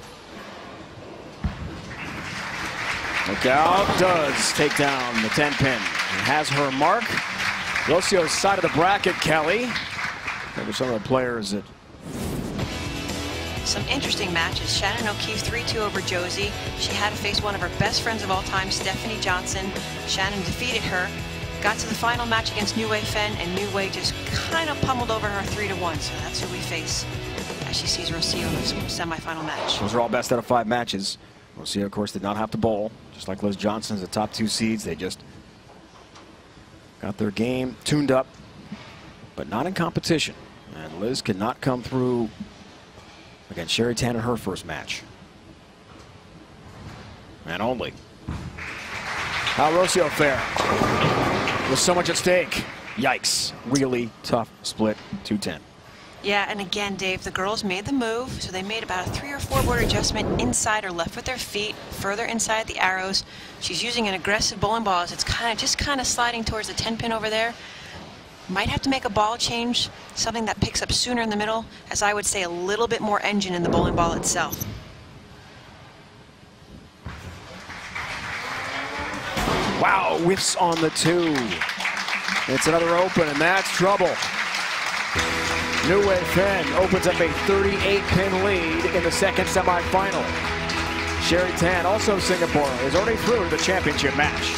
Look out, does take down the ten pin. It has her mark. Rocio's side of the bracket, Kelly. Maybe some of the players that... Some interesting matches. Shannon O'Keefe three two over Josie. She had to face one of her best friends of all time, Stephanie Johnson. Shannon defeated her. Got to the final match against New Wave Fen, and New Wave just kind of pummeled over her three to one. So that's who we face as she sees Rocio in the semifinal match. Those are all best out of five matches. Rocio, of course, did not have to bowl. Just like Liz Johnson's the top two seeds. They just got their game tuned up, but not in competition. And Liz could not come through against Sherry Tan in her first match. And only. How Rocio fare? With so much at stake. Yikes. Really tough split, two ten. Yeah, and again, Dave, the girls made the move, so they made about a three or four board adjustment inside or left with their feet, further inside the arrows. She's using an aggressive bowling ball as it's kind of just kind of sliding towards the ten pin over there. Might have to make a ball change, something that picks up sooner in the middle, as I would say a little bit more engine in the bowling ball itself. Wow, whiffs on the two. It's another open, and that's trouble. New Wave Fen opens up a thirty-eight pin lead in the second semifinal. Sherry Tan, also Singapore, is already through the championship match.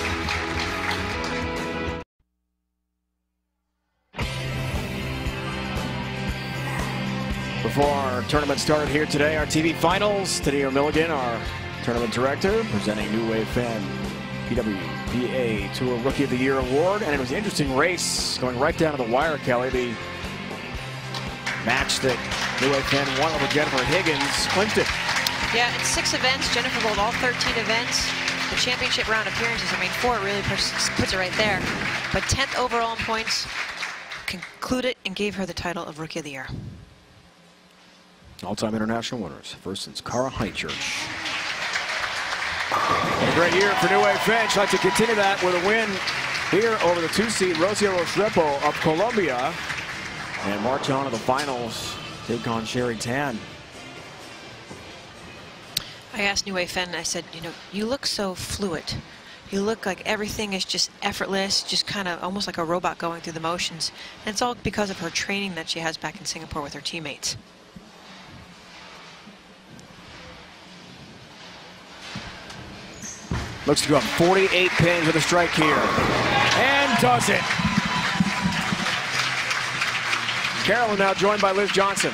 Before our tournament started here today, our T V finals, Tennille Milligan, our tournament director, presenting New Wave Fen P W P A Tour Rookie of the Year award. And it was an interesting race going right down to the wire, Kelly. The match that New Wave Fen won over Jennifer Higgins clinched it. Yeah, it's six events. Jennifer bowled all thirteen events. The championship round appearances, I mean, four really puts it right there. But tenth overall in points, concluded and gave her the title of Rookie of the Year. All-time international winners, first since Cara Highchurch. A great year for New Wave Fen. She'd like to continue that with a win here over the two-seed Rocio Restrepo of Colombia, and march on to the finals, take on Sherry Tan. I asked New Wave Fen, I said, you know, you look so fluid. You look like everything is just effortless, just kind of almost like a robot going through the motions. And it's all because of her training that she has back in Singapore with her teammates. Looks to go up forty-eight pins with a strike here. And does it. Carolyn now joined by Liz Johnson.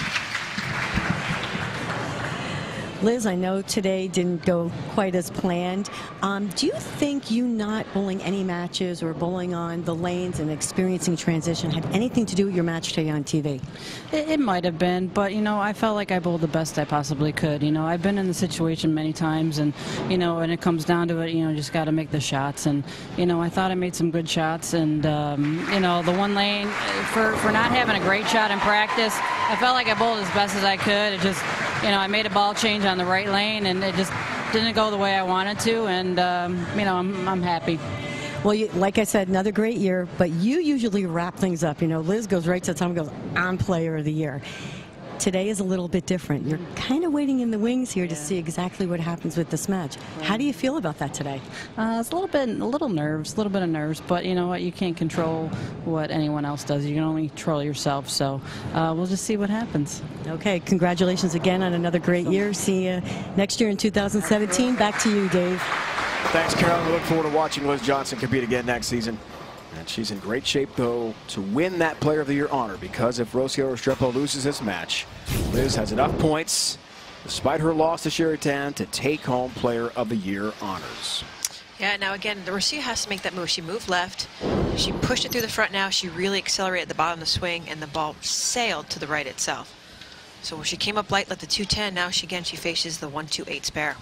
Liz, I know today didn't go quite as planned. Um, do you think you not bowling any matches or bowling on the lanes and experiencing transition had anything to do with your match today on T V? It, it might have been, but, you know, I felt like I bowled the best I possibly could. You know, I've been in the situation many times, and, you know, when it comes down to it, you know, just got to make the shots. And, you know, I thought I made some good shots, and, um, you know, the one lane, for, for not having a great shot in practice, I felt like I bowled as best as I could. It just, you know, I made a ball change on the right lane, and it just didn't go the way I wanted to, and, um, you know, I'm, I'm happy. Well, you, like I said, another great year, but you usually wrap things up. You know, Liz goes right to the top and goes, I'm player of the year. Today is a little bit different. You're kind of waiting in the wings here to see exactly what happens with this match. How do you feel about that today? Uh, it's a little bit, a little nerves, a little bit of nerves, but you know what? You can't control what anyone else does. You can only control yourself. So uh, we'll just see what happens. Okay, congratulations again on another great year. See you next year in two thousand seventeen. Back to you, Dave. Thanks, Carolyn. We look forward to watching Liz Johnson compete again next season. And she's in great shape, though, to win that Player of the Year honor, because if Rocio Restrepo loses this match, Liz has enough points, despite her loss to Sherry Tan, to take home Player of the Year honors. Yeah, now again, the Rocio has to make that move. She moved left. She pushed it through the front now. She really accelerated the bottom of the swing, and the ball sailed to the right itself. So when she came up light, let the two ten, now she again she faces the one two eight spare.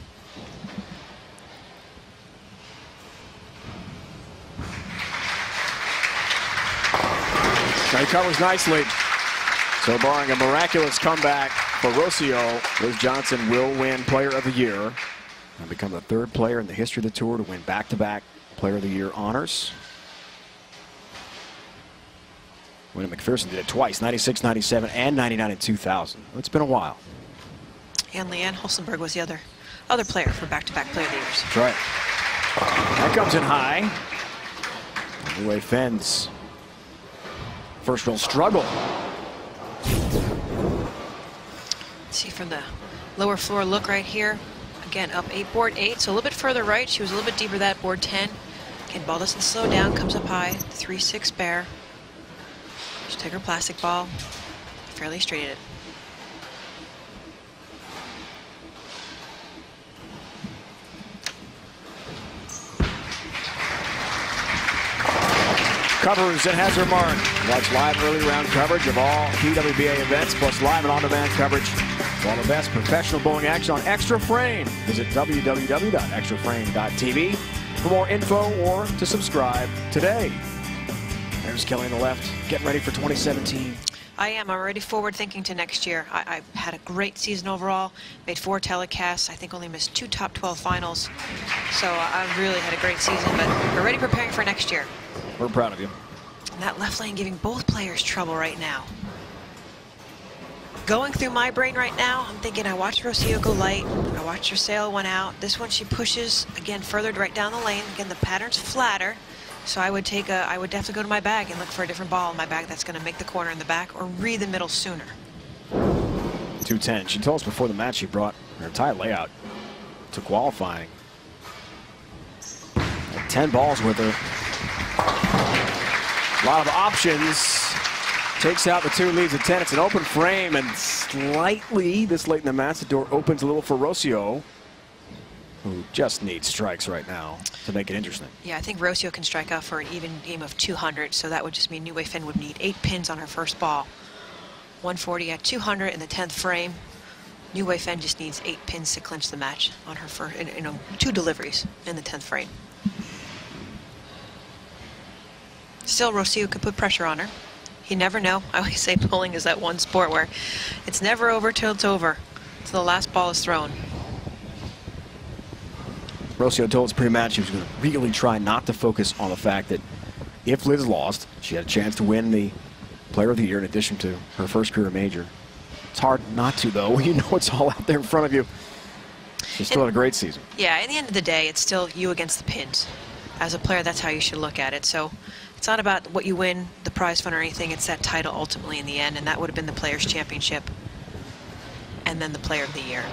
Now he covers nicely. So barring a miraculous comeback for Rocio, Liz Johnson will win Player of the Year and become the third player in the history of the tour to win back-to-back Player of the Year honors. William McPherson did it twice, ninety-six, ninety-seven, and ninety-nine in two thousand. It's been a while. And Leanne Hulsenberg was the other other player for back-to-back Player of the Years. That's right. That comes in high. Wu Wei Fen's first real struggle. See from the lower floor look right here. Again, up eight, board eight, so a little bit further right. She was a little bit deeper that board ten. Again, ball doesn't slow down, comes up high, three six spare. She'll take her plastic ball, fairly straight it. Covers and has her mark. Watch live early round coverage of all P W B A events, plus live and on-demand coverage of all the best professional bowling action on Extra Frame. Visit w w w dot extra frame dot t v for more info or to subscribe today. There's Kelly on the left, getting ready for twenty seventeen. I am. I'm already forward thinking to next year. I, I've had a great season overall, made four telecasts, I think only missed two top twelve finals. So uh, I've really had a great season, but we're already preparing for next year. We're proud of you. And that left lane giving both players trouble right now. Going through my brain right now, I'm thinking I watched Rocio go light. I watched her sail one out. This one she pushes, again, further right down the lane. Again, the pattern's flatter. So I would take a, I would definitely go to my bag and look for a different ball in my bag that's going to make the corner in the back or read the middle sooner. two ten. She told us before the match she brought her entire layout to qualifying. Had ten balls with her. A lot of options. Takes out the two, leaves at ten. It's an open frame, and slightly this late in the match, the door opens a little for Rocio, who just needs strikes right now to make it interesting. Yeah, I think Rocio can strike out for an even game of two hundred, so that would just mean Wu Wei Fen would need eight pins on her first ball. one forty at two hundred in the tenth frame. Wu Wei Fen just needs eight pins to clinch the match on her first, you know, two deliveries in the tenth frame. Still, Rocio could put pressure on her. You never know. I always say bowling is that one sport where it's never over till it's over, till the last ball is thrown. Rocio told us pre-match she was going to really try not to focus on the fact that if Liz lost, she had a chance to win the Player of the Year in addition to her first career major. It's hard not to, though. You know it's all out there in front of you. She still had a great season. Yeah, at the end of the day, it's still you against the pins. As a player, that's how you should look at it. So it's not about what you win, the prize fund or anything. It's that title ultimately in the end, and that would have been the Players' Championship and then the Player of the Year.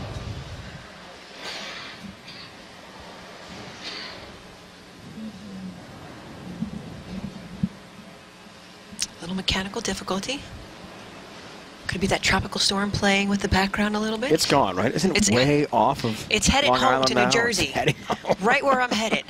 A little mechanical difficulty. Could be that tropical storm playing with the background a little bit. It's gone, right? Isn't it it's, way off of It's headed Long home Island to now? New Jersey. It's heading home. Right where I'm headed.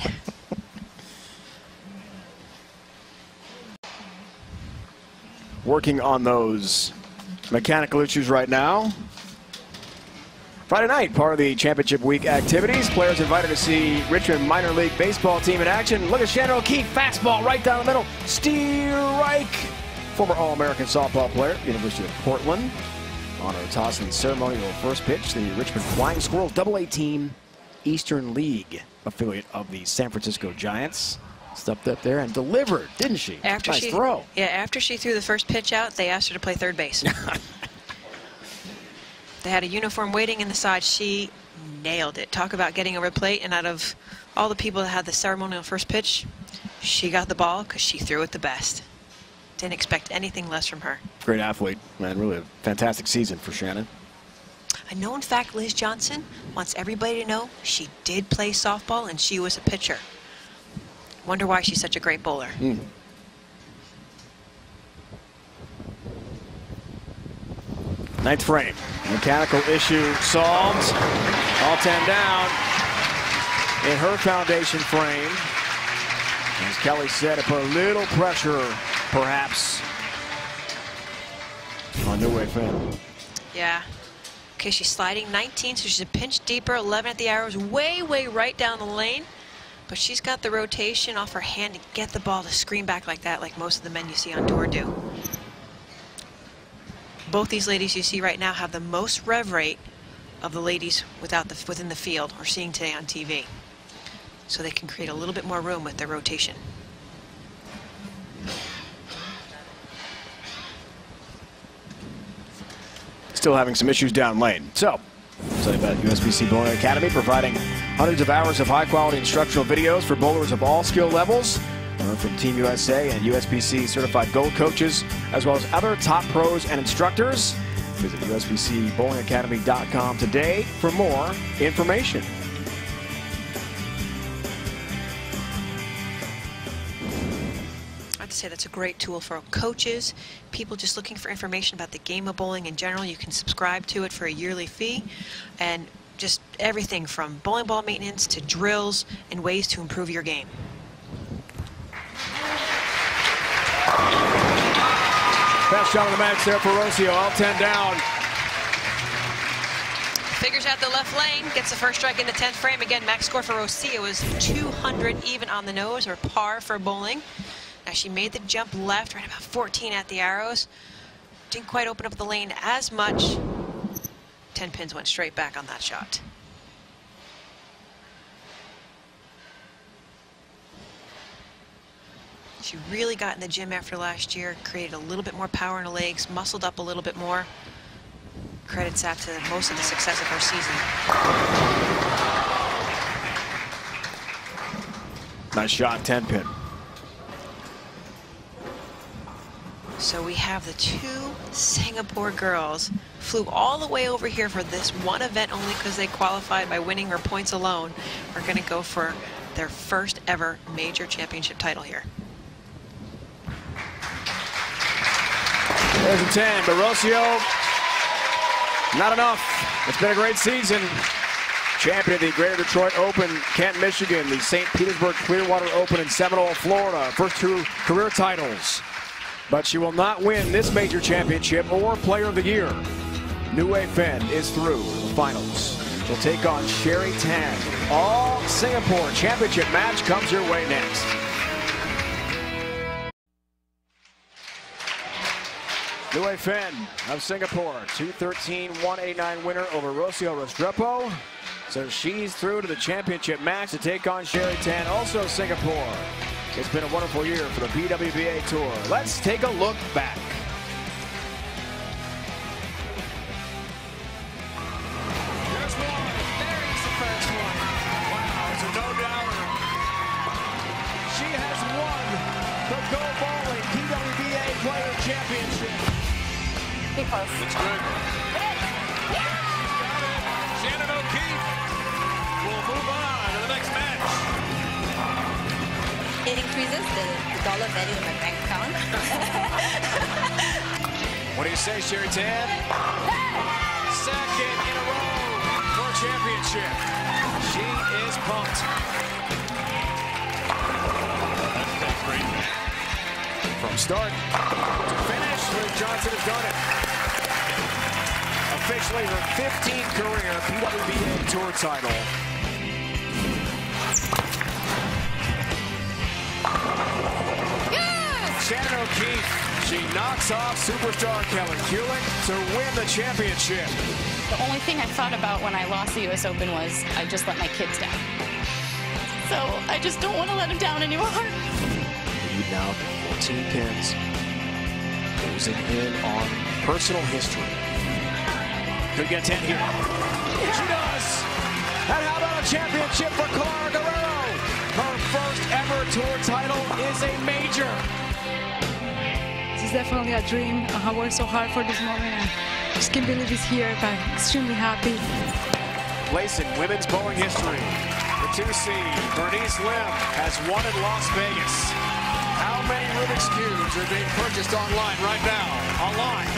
Working on those mechanical issues right now. Friday night, part of the championship week activities. Players invited to see Richmond minor league baseball team in action. Look at Shannon O'Keefe, fastball right down the middle. Strike. Former All-American softball player, University of Portland. On a toss in the ceremonial first pitch, the Richmond Flying Squirrels double A team, Eastern League affiliate of the San Francisco Giants. Stepped up there and delivered, didn't she? After nice she, throw. Yeah, after she threw the first pitch out, they asked her to play third base. They had a uniform waiting in the side. She nailed it. Talk about getting over the plate, and out of all the people that had the ceremonial first pitch, she got the ball because she threw it the best. Didn't expect anything less from her. Great athlete, man. Really a fantastic season for Shannon. A known fact, Liz Johnson wants everybody to know she did play softball and she was a pitcher. Wonder why she's such a great bowler. Mm. Ninth frame. Mechanical issue solved. All ten down in her foundation frame. As Kelly said, it put a little pressure, perhaps, on New Way Finn. Yeah. Okay, she's sliding nineteen, so she's a pinch deeper. eleven at the arrows, way, way right down the lane. But she's got the rotation off her hand to get the ball to screen back like that, like most of the men you see on tour do. Both these ladies you see right now have the most rev rate of the ladies without the, within the field we're seeing today on T V. So they can create a little bit more room with their rotation. Still having some issues down lane. So, tell you about U S B C Bowling Academy, providing hundreds of hours of high-quality instructional videos for bowlers of all skill levels. Learn from Team U S A and U S B C certified gold coaches, as well as other top pros and instructors. Visit U S B C bowling academy dot com today for more information. To say that's a great tool for coaches, people just looking for information about the game of bowling in general. You can subscribe to it for a yearly fee, and just everything from bowling ball maintenance to drills and ways to improve your game. Best shot of the match there for Rocio, all ten down. Figures out the left lane, gets the first strike in the tenth frame. Again, max score for Rocio is two hundred even on the nose, or par for bowling. Now she made the jump left, right about fourteen at the arrows. Didn't quite open up the lane as much. ten pins went straight back on that shot. She really got in the gym after last year, created a little bit more power in her legs, muscled up a little bit more. Credits that to most of the success of her season. Nice shot, ten pin. So we have the two Singapore girls flew all the way over here for this one event only because they qualified by winning her points alone. Are going to go for their first ever major championship title here. There's a ten, but Rocio, not enough. It's been a great season. Champion of the Greater Detroit Open, Kent, Michigan, the Saint Petersburg Clearwater Open in Seminole, Florida. First two career titles. But she will not win this major championship or Player of the Year. New Way Finn is through the finals. She'll take on Sherry Tan. All Singapore championship match comes your way next. New Way Finn of Singapore, two thirteen, one eighty-nine winner over Rocio Restrepo. So she's through to the championship match to take on Sherry Tan, also Singapore. It's been a wonderful year for the B W B A Tour. Let's take a look back. There's one. There's the first one. Wow, it's a no-doubter. She has won the Go Bowling B W B A Player Championship. Be close. Looks good. Yeah! Shannon O'Keefe will move on to the next match. It increases the, the dollar value in my bank account. What do you say, Sherry Tan? Second in a row for a championship. She is pumped. That's great. From start to finish, Liz Johnson has done it. Officially her fifteenth career B W B A Tour title. Shannon O'Keefe, she knocks off superstar Kelly Kulick to win the championship. The only thing I thought about when I lost the U S Open was I just let my kids down. so I just don't want to let him down anymore. Lead now to fourteen pins. Closing in on personal history. Could get ten here. She does. And how about a championship for Clara Guerrero? Her first ever tour title is a major. This is definitely a dream. I have worked so hard for this moment and just can't believe it's here, but I'm extremely happy. Place in women's bowling history. The two seed, Bernice Lim, has won in Las Vegas. How many Rubik's Cubes are being purchased online right now? Online.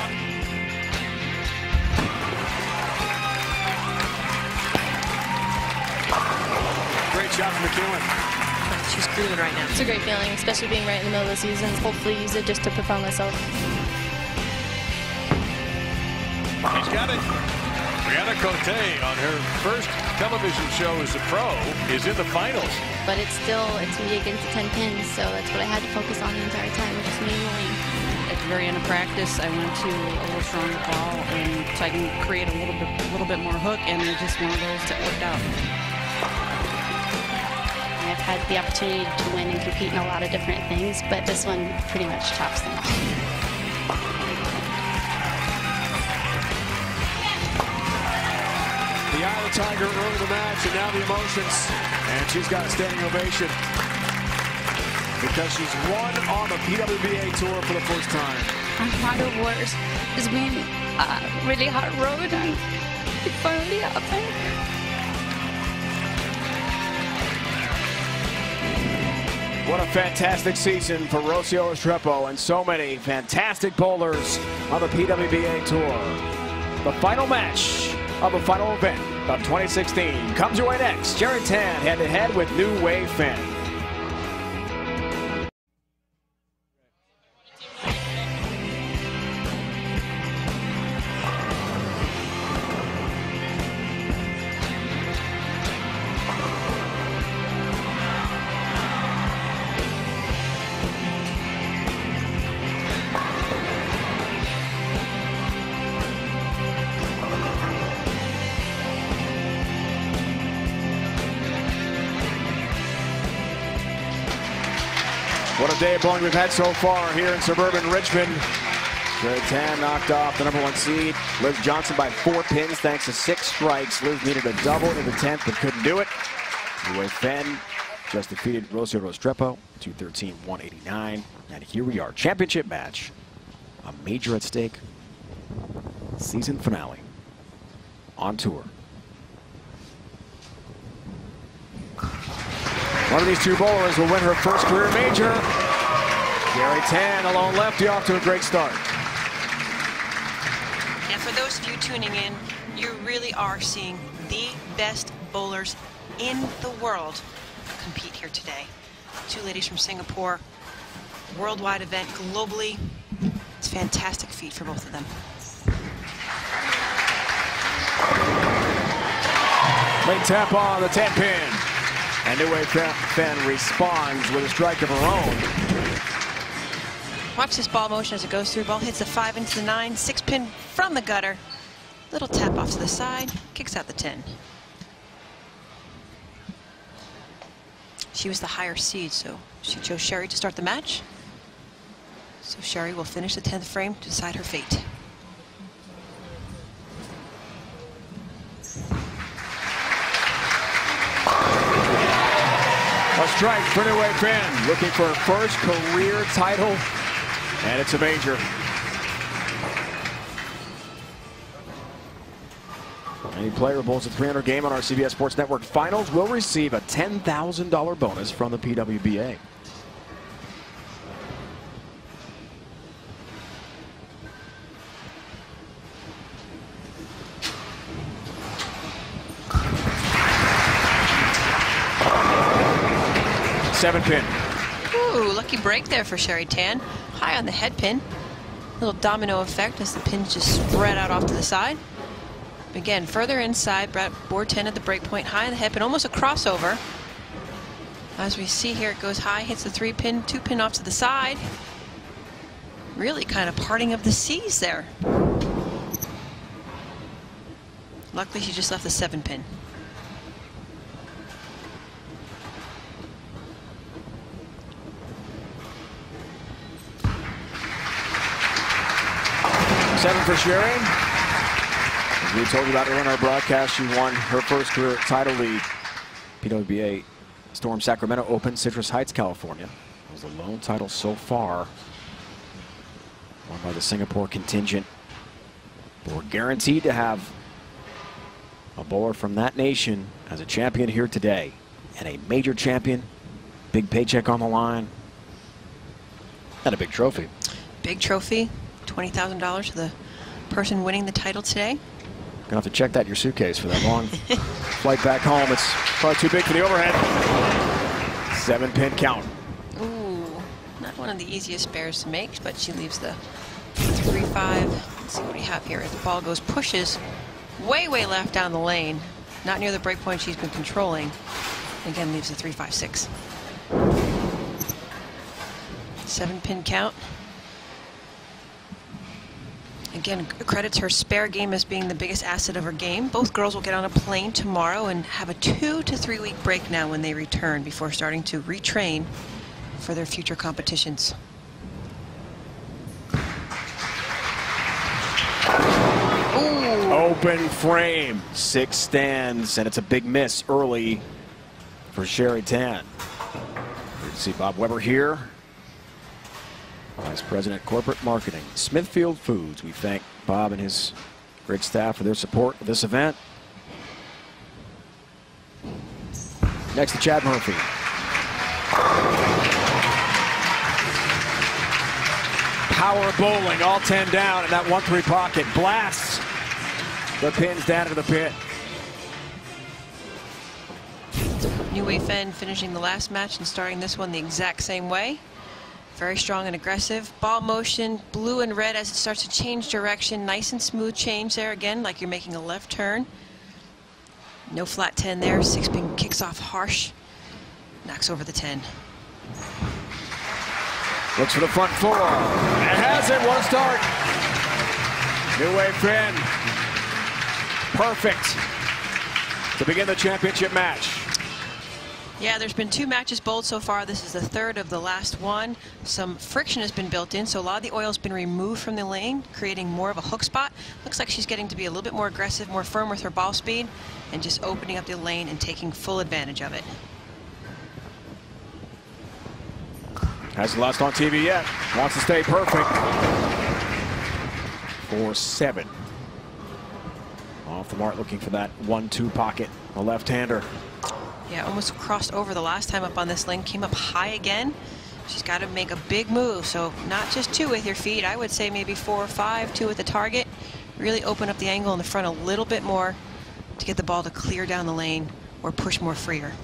Great job from McEwen. She's grooving right now. It's a great feeling, especially being right in the middle of the season. Hopefully use it just to propel myself. She's got it. Brianna Cote on her first television show as a pro is in the finals. But it's still, it's me against the ten pins, so that's what I had to focus on the entire time, which is me rolling. At the very end of practice, I went to a little stronger ball, and so I can create a little bit, a little bit more hook, and it's just one of those that worked out. I've had the opportunity to win and compete in a lot of different things, but this one pretty much tops them all. The eye of the tiger early in the match, and now the emotions. And she's got a standing ovation because she's won on the P W B A Tour for the first time. I'm hard of words. It's been a really hard road, and it finally happened. What a fantastic season for Rocio Restrepo and so many fantastic bowlers on the P W B A Tour. The final match of the final event of twenty sixteen comes your way next. Jerry Tan head-to-head with New Wave Finn. What a day of bowling we've had so far here in suburban Richmond. Jerry Tan knocked off the number one seed, Liz Johnson, by four pins thanks to six strikes. Liz needed a double in the tenth but couldn't do it. New Wave Finn just defeated Rocio Restrepo, two thirteen, one eighty-nine. And here we are, championship match. A major at stake. Season finale. On tour. One of these two bowlers will win her first career major. Jerry Tan, a lone lefty, off to a great start. And for those of you tuning in, you really are seeing the best bowlers in the world compete here today. Two ladies from Singapore, worldwide event globally. It's a fantastic feat for both of them. Late tap on the ten pin. And New Wave Finn responds with a strike of her own. Watch this ball motion as it goes through. Ball hits the five into the nine, six pin from the gutter. Little tap off to the side, kicks out the ten. She was the higher seed, so she chose Sherry to start the match. So Sherry will finish the tenth frame to decide her fate. A strike for New Wave Finn, looking for her first career title, and it's a major. Any player who bowls a three hundred game on our C B S Sports Network finals will receive a ten thousand dollar bonus from the P W B A. Seven pin. Ooh, lucky break there for Sherry Tan. High on the head pin. Little domino effect as the pins just spread out off to the side. Again, further inside, board ten at the break point, high on the head pin, almost a crossover. As we see here, it goes high, hits the three pin, two pin off to the side. Really kind of parting of the seas there. Luckily, she just left the seven pin. seven for Sherry. As we told you about her in our broadcast, she won her first career title lead. P W B A Storm Sacramento Open, Citrus Heights, California. It was the lone title so far. Won by the Singapore contingent. But we're guaranteed to have a bowler from that nation as a champion here today. And a major champion. Big paycheck on the line. And a big trophy. Big trophy. twenty thousand dollars to the person winning the title today. Gonna have to check that in your suitcase for that long flight back home. It's probably too big for the overhead. Seven pin count. Ooh, not one of the easiest spares to make, but she leaves the three five. Let's see what we have here. The ball goes, pushes way, way left down the lane. Not near the break point she's been controlling. Again, leaves the three five six. Seven pin count. Again, credits her spare game as being the biggest asset of her game. Both girls will get on a plane tomorrow and have a two to three week break now when they return before starting to retrain for their future competitions. Ooh. Open frame, six stands, and it's a big miss early for Sherry Tan. You can see Bob Weber here. Vice President Corporate Marketing, Smithfield Foods. We thank Bob and his great staff for their support of this event. Next to Chad Murphy. Power bowling, all ten down in that one three pocket. Blasts the pins down to the pit. New Wei Fen finishing the last match and starting this one the exact same way. Very strong and aggressive. Ball motion, blue and red as it starts to change direction. Nice and smooth change there again, like you're making a left turn. No flat ten there. Six pin kicks off harsh. Knocks over the ten. Looks for the front four. And has it. What a start. New Wei Fen. Perfect to begin the championship match. Yeah, there's been two matches bowled so far. This is the third of the last one. Some friction has been built in, so a lot of the oil's been removed from the lane, creating more of a hook spot. Looks like she's getting to be a little bit more aggressive, more firm with her ball speed, and just opening up the lane and taking full advantage of it. Hasn't lost on T V yet. Wants to stay perfect. four seven. Off the mark, looking for that one two pocket. A left-hander. Yeah, almost crossed over the last time up on this lane. Came up high again. She's got to make a big move. So not just two with your feet. I would say maybe four or five, two at the target. Really open up the angle in the front a little bit more to get the ball to clear down the lane or push more freer.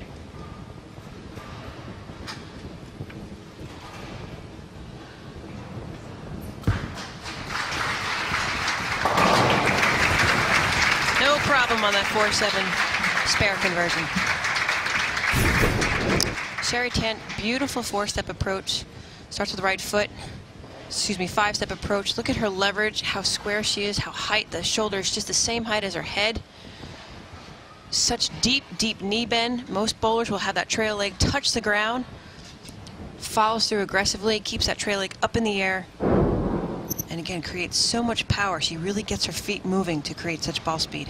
No problem on that four seven spare conversion. Sherry Tan, beautiful four-step approach. Starts with the right foot. Excuse me, five-step approach. Look at her leverage, how square she is, how height, the shoulder is just the same height as her head. Such deep, deep knee bend. Most bowlers will have that trail leg touch the ground. Follows through aggressively, keeps that trail leg up in the air. And again, creates so much power. She really gets her feet moving to create such ball speed.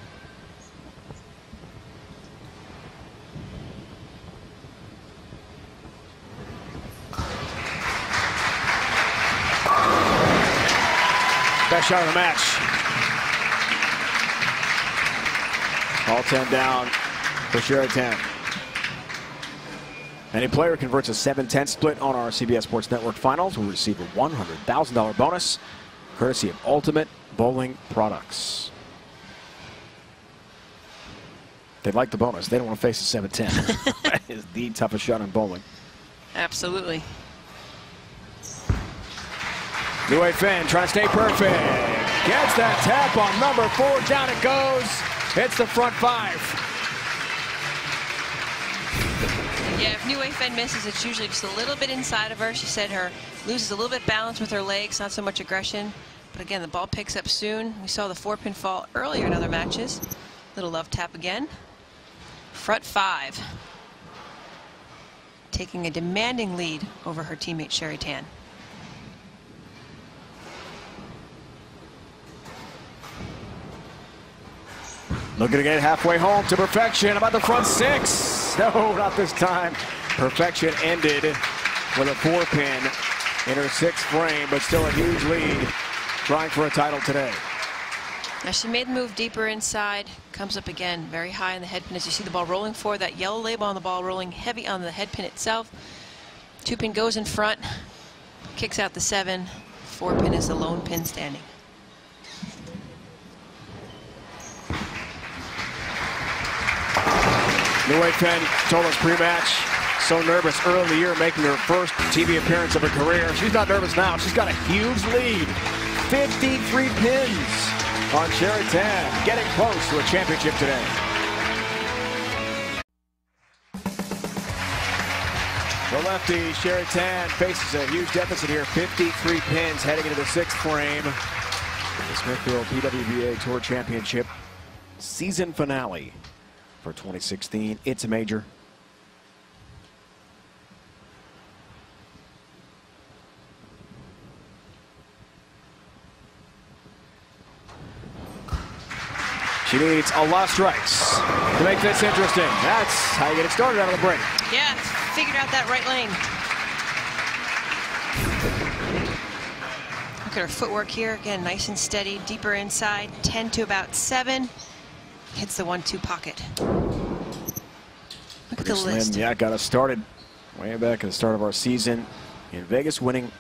Best shot of the match. All ten down for Sherry Tan. Any player converts a seven ten split on our C B S Sports Network finals will receive a one hundred thousand dollar bonus, courtesy of Ultimate Bowling Products. They like the bonus. They don't want to face a seven ten. That is the toughest shot in bowling. Absolutely. New Wei Fen trying to stay perfect. Gets that tap on number four. Down it goes. Hits the front five. Yeah, if New Wei Fen misses, it's usually just a little bit inside of her. She said her loses a little bit balance with her legs, not so much aggression. But again, the ball picks up soon. We saw the four pin fall earlier in other matches. Little love tap again. Front five. Taking a demanding lead over her teammate Sherry Tan. Looking to get it halfway home to perfection. About the front six. No, not this time. Perfection ended with a four pin in her sixth frame, but still a huge lead. Trying for a title today. Now she made the move deeper inside. Comes up again very high on the head pin as you see the ball rolling forward. That yellow label on the ball rolling heavy on the head pin itself. Two pin goes in front. Kicks out the seven. Four pin is the lone pin standing. New Wei Feng told us pre-match, so nervous early in the year, making her first T V appearance of her career. She's not nervous now. She's got a huge lead. fifty-three pins on Sherry Tan, getting close to a championship today. The lefty, Sherry Tan, faces a huge deficit here. fifty-three pins heading into the sixth frame. The Smithfield P W B A Tour Championship season finale for twenty sixteen. It's a major. She needs a lot of strikes to make this interesting. That's how you get it started out of the break. Yeah, figured out that right lane. Look at her footwork here. Again, nice and steady. Deeper inside. ten to about seven. Hits the one two pocket. Look at the Slim, list. yeah, got us started way back at the start of our season in Vegas, winning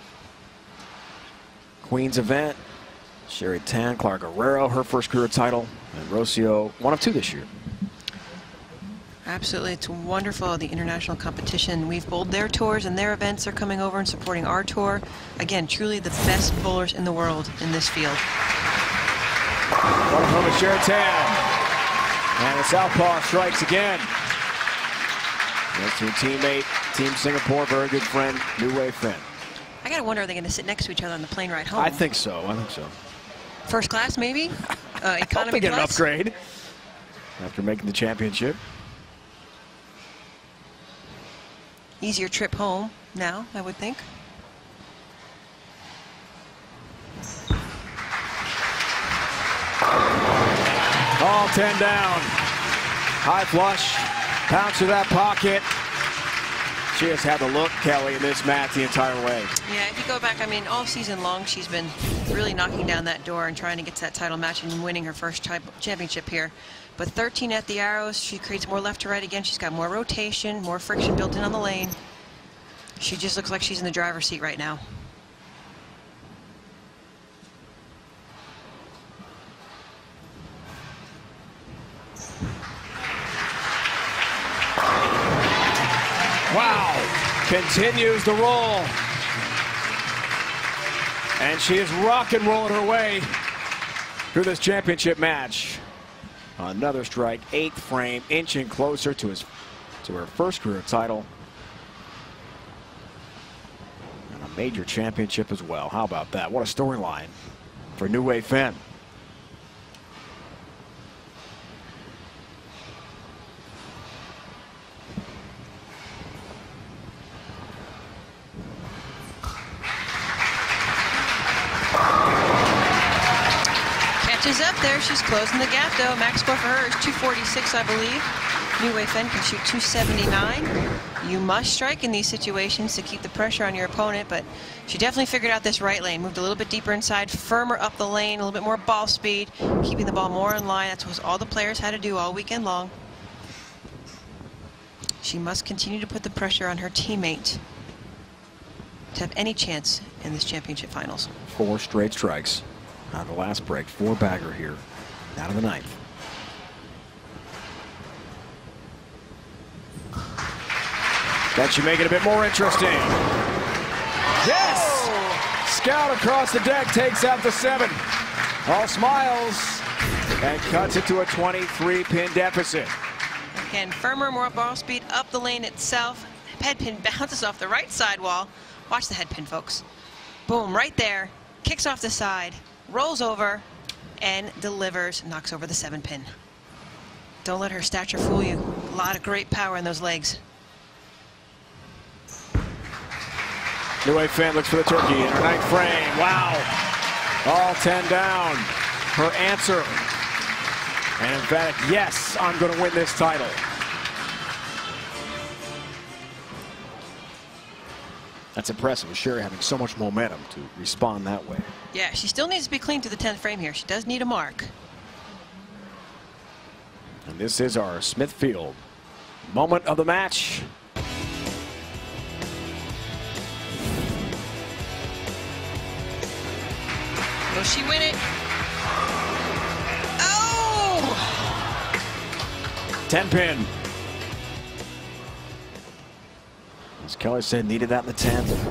Queen's event. Sherry Tan, Clara Guerrero, her first career title, and Rocio, one of two this year. Absolutely, it's wonderful, the international competition. We've bowled their tours and their events are coming over and supporting our tour. Again, truly the best bowlers in the world in this field. One home with Sherry Tan. And the southpaw strikes again. Next to a teammate, Team Singapore, very good friend, New Wei Feng. I gotta wonder, are they gonna sit next to each other on the plane ride home? I think so, I think so. First class, maybe? Uh, economy Hope they get an class? upgrade after making the championship. Easier trip home now, I would think. All ten down. High flush. Bounce to that pocket. She has had the look, Kelly, in this match the entire way. Yeah, if you go back, I mean, all season long, she's been really knocking down that door and trying to get to that title match and winning her first championship here. But thirteen at the arrows, she creates more left to right again. She's got more rotation, more friction built in on the lane. She just looks like she's in the driver's seat right now. Wow, continues the roll. And she is rock and rolling her way through this championship match. Another strike, eighth frame, inching closer to his to her first career title. And a major championship as well. How about that? What a storyline for New Wei Feng. Catches up there. She's closing the gap, though. Max score for her is two forty-six, I believe. New Wei Feng can shoot two seventy-nine. You must strike in these situations to keep the pressure on your opponent, but she definitely figured out this right lane. Moved a little bit deeper inside, firmer up the lane, a little bit more ball speed, keeping the ball more in line. That's what all the players had to do all weekend long. She must continue to put the pressure on her teammate to have any chance in this championship finals. Four straight strikes out of the last break. Four bagger here out of the ninth. That should make it a bit more interesting. Yes! Oh. Scout across the deck takes out the seven. All smiles and cuts it to a twenty-three pin deficit. Again, firmer, more ball speed up the lane itself. Head pin bounces off the right side wall. Watch the head pin, folks. Boom, right there. Kicks off the side, rolls over, and delivers, knocks over the seven pin. Don't let her stature fool you. A lot of great power in those legs. New Wei Feng looks for the turkey in her ninth frame. Wow. All ten down. Her answer An emphatic yes, I'm going to win this title. That's impressive with Sherry having so much momentum to respond that way. Yeah, she still needs to be clean to the tenth frame here. She does need a mark. And this is our Smithfield moment of the match. Will she win it? Oh! ten pin. As Kelly said, needed that in the tenth.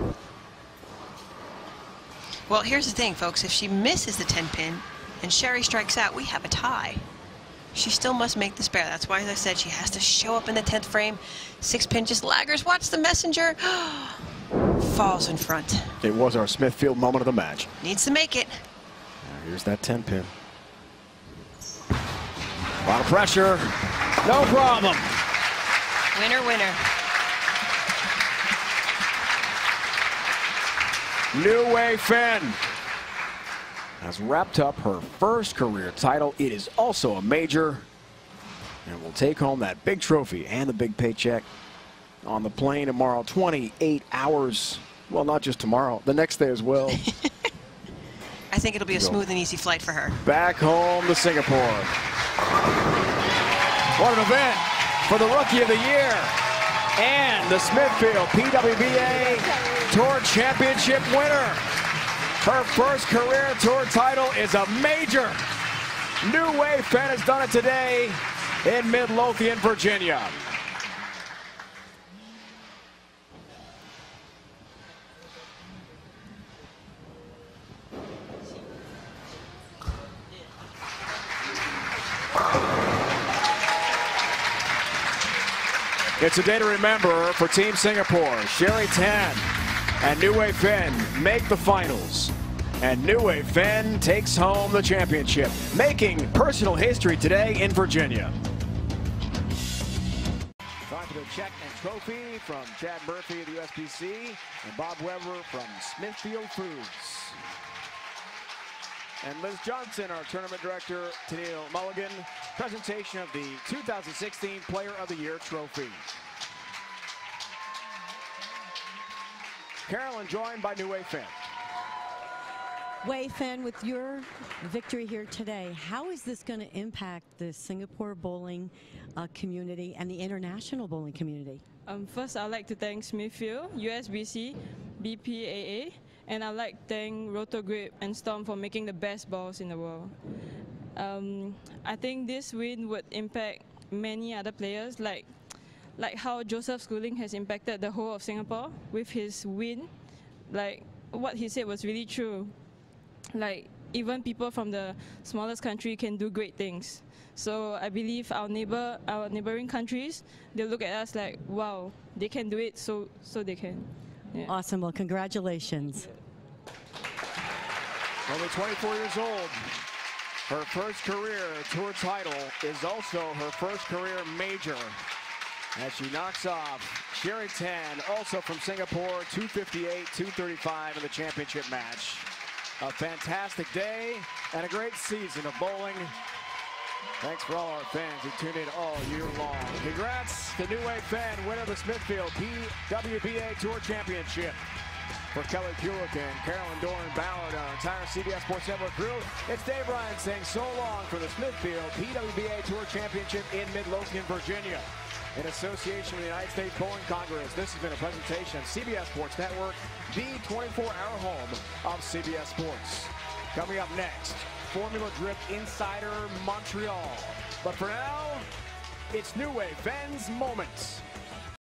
Well, here's the thing, folks. If she misses the ten pin and Sherry strikes out, we have a tie. She still must make the spare. That's why, as I said, she has to show up in the tenth frame. Six pin just laggers. Watch the messenger. Falls in front. It was our Smithfield moment of the match. Needs to make it. Now here's that ten pin. A lot of pressure. No problem. Winner, winner. New Wei Finn has wrapped up her first career title. It is also a major, and will take home that big trophy and the big paycheck on the plane tomorrow. twenty-eight hours. Well, not just tomorrow, the next day as well. I think it'll be a smooth and easy flight for her. Back home to Singapore. What an event for the Rookie of the Year and the Smithfield P W B A Tour Championship winner. Her first career tour title is a major. New Wei Finn has done it today in Midlothian, Virginia. It's a day to remember for Team Singapore. Sherry Tan and New Wei Finn make the finals. And New Wei Finn takes home the championship, making personal history today in Virginia. Time for the check and trophy from Chad Murphy of the U S B C and Bob Weber from Smithfield Foods. And Liz Johnson, our tournament director, Tennille Mulligan, presentation of the two thousand sixteen Player of the Year trophy. Carolyn joined by New Wei Finn. Wei Finn, with your victory here today, how is this going to impact the Singapore bowling uh, community and the international bowling community? Um, first, I'd like to thank Smithfield, U S B C, B P A A, and I'd like to thank Rotogrip and Storm for making the best balls in the world. Um, I think this win would impact many other players, like like how Joseph Schooling has impacted the whole of Singapore with his win. Like, what he said was really true. Like, even people from the smallest country can do great things. So I believe our neighbor, our neighboring countries, they look at us like, wow, they can do it, so so they can. Yeah. Awesome. Well, congratulations. Only twenty-four years old. Her first career tour title is also her first career major, as she knocks off Sherry Tan, also from Singapore, two fifty-eight, two thirty-five in the championship match. A fantastic day and a great season of bowling. Thanks for all our fans who tuned in all year long. Congrats to New Wei Finn, winner of the Smithfield P W B A Tour Championship. For Kelly Kulick and Carolyn Doran Ballard, our entire C B S Sports Network crew, it's Dave Ryan saying so long for the Smithfield P W B A Tour Championship in Midlothian, Virginia. In association with the United States Bowling Congress, this has been a presentation of C B S Sports Network, the twenty-four hour home of C B S Sports. Coming up next, Formula Drift Insider Montreal. But for now, it's New Wei Finn's Moments.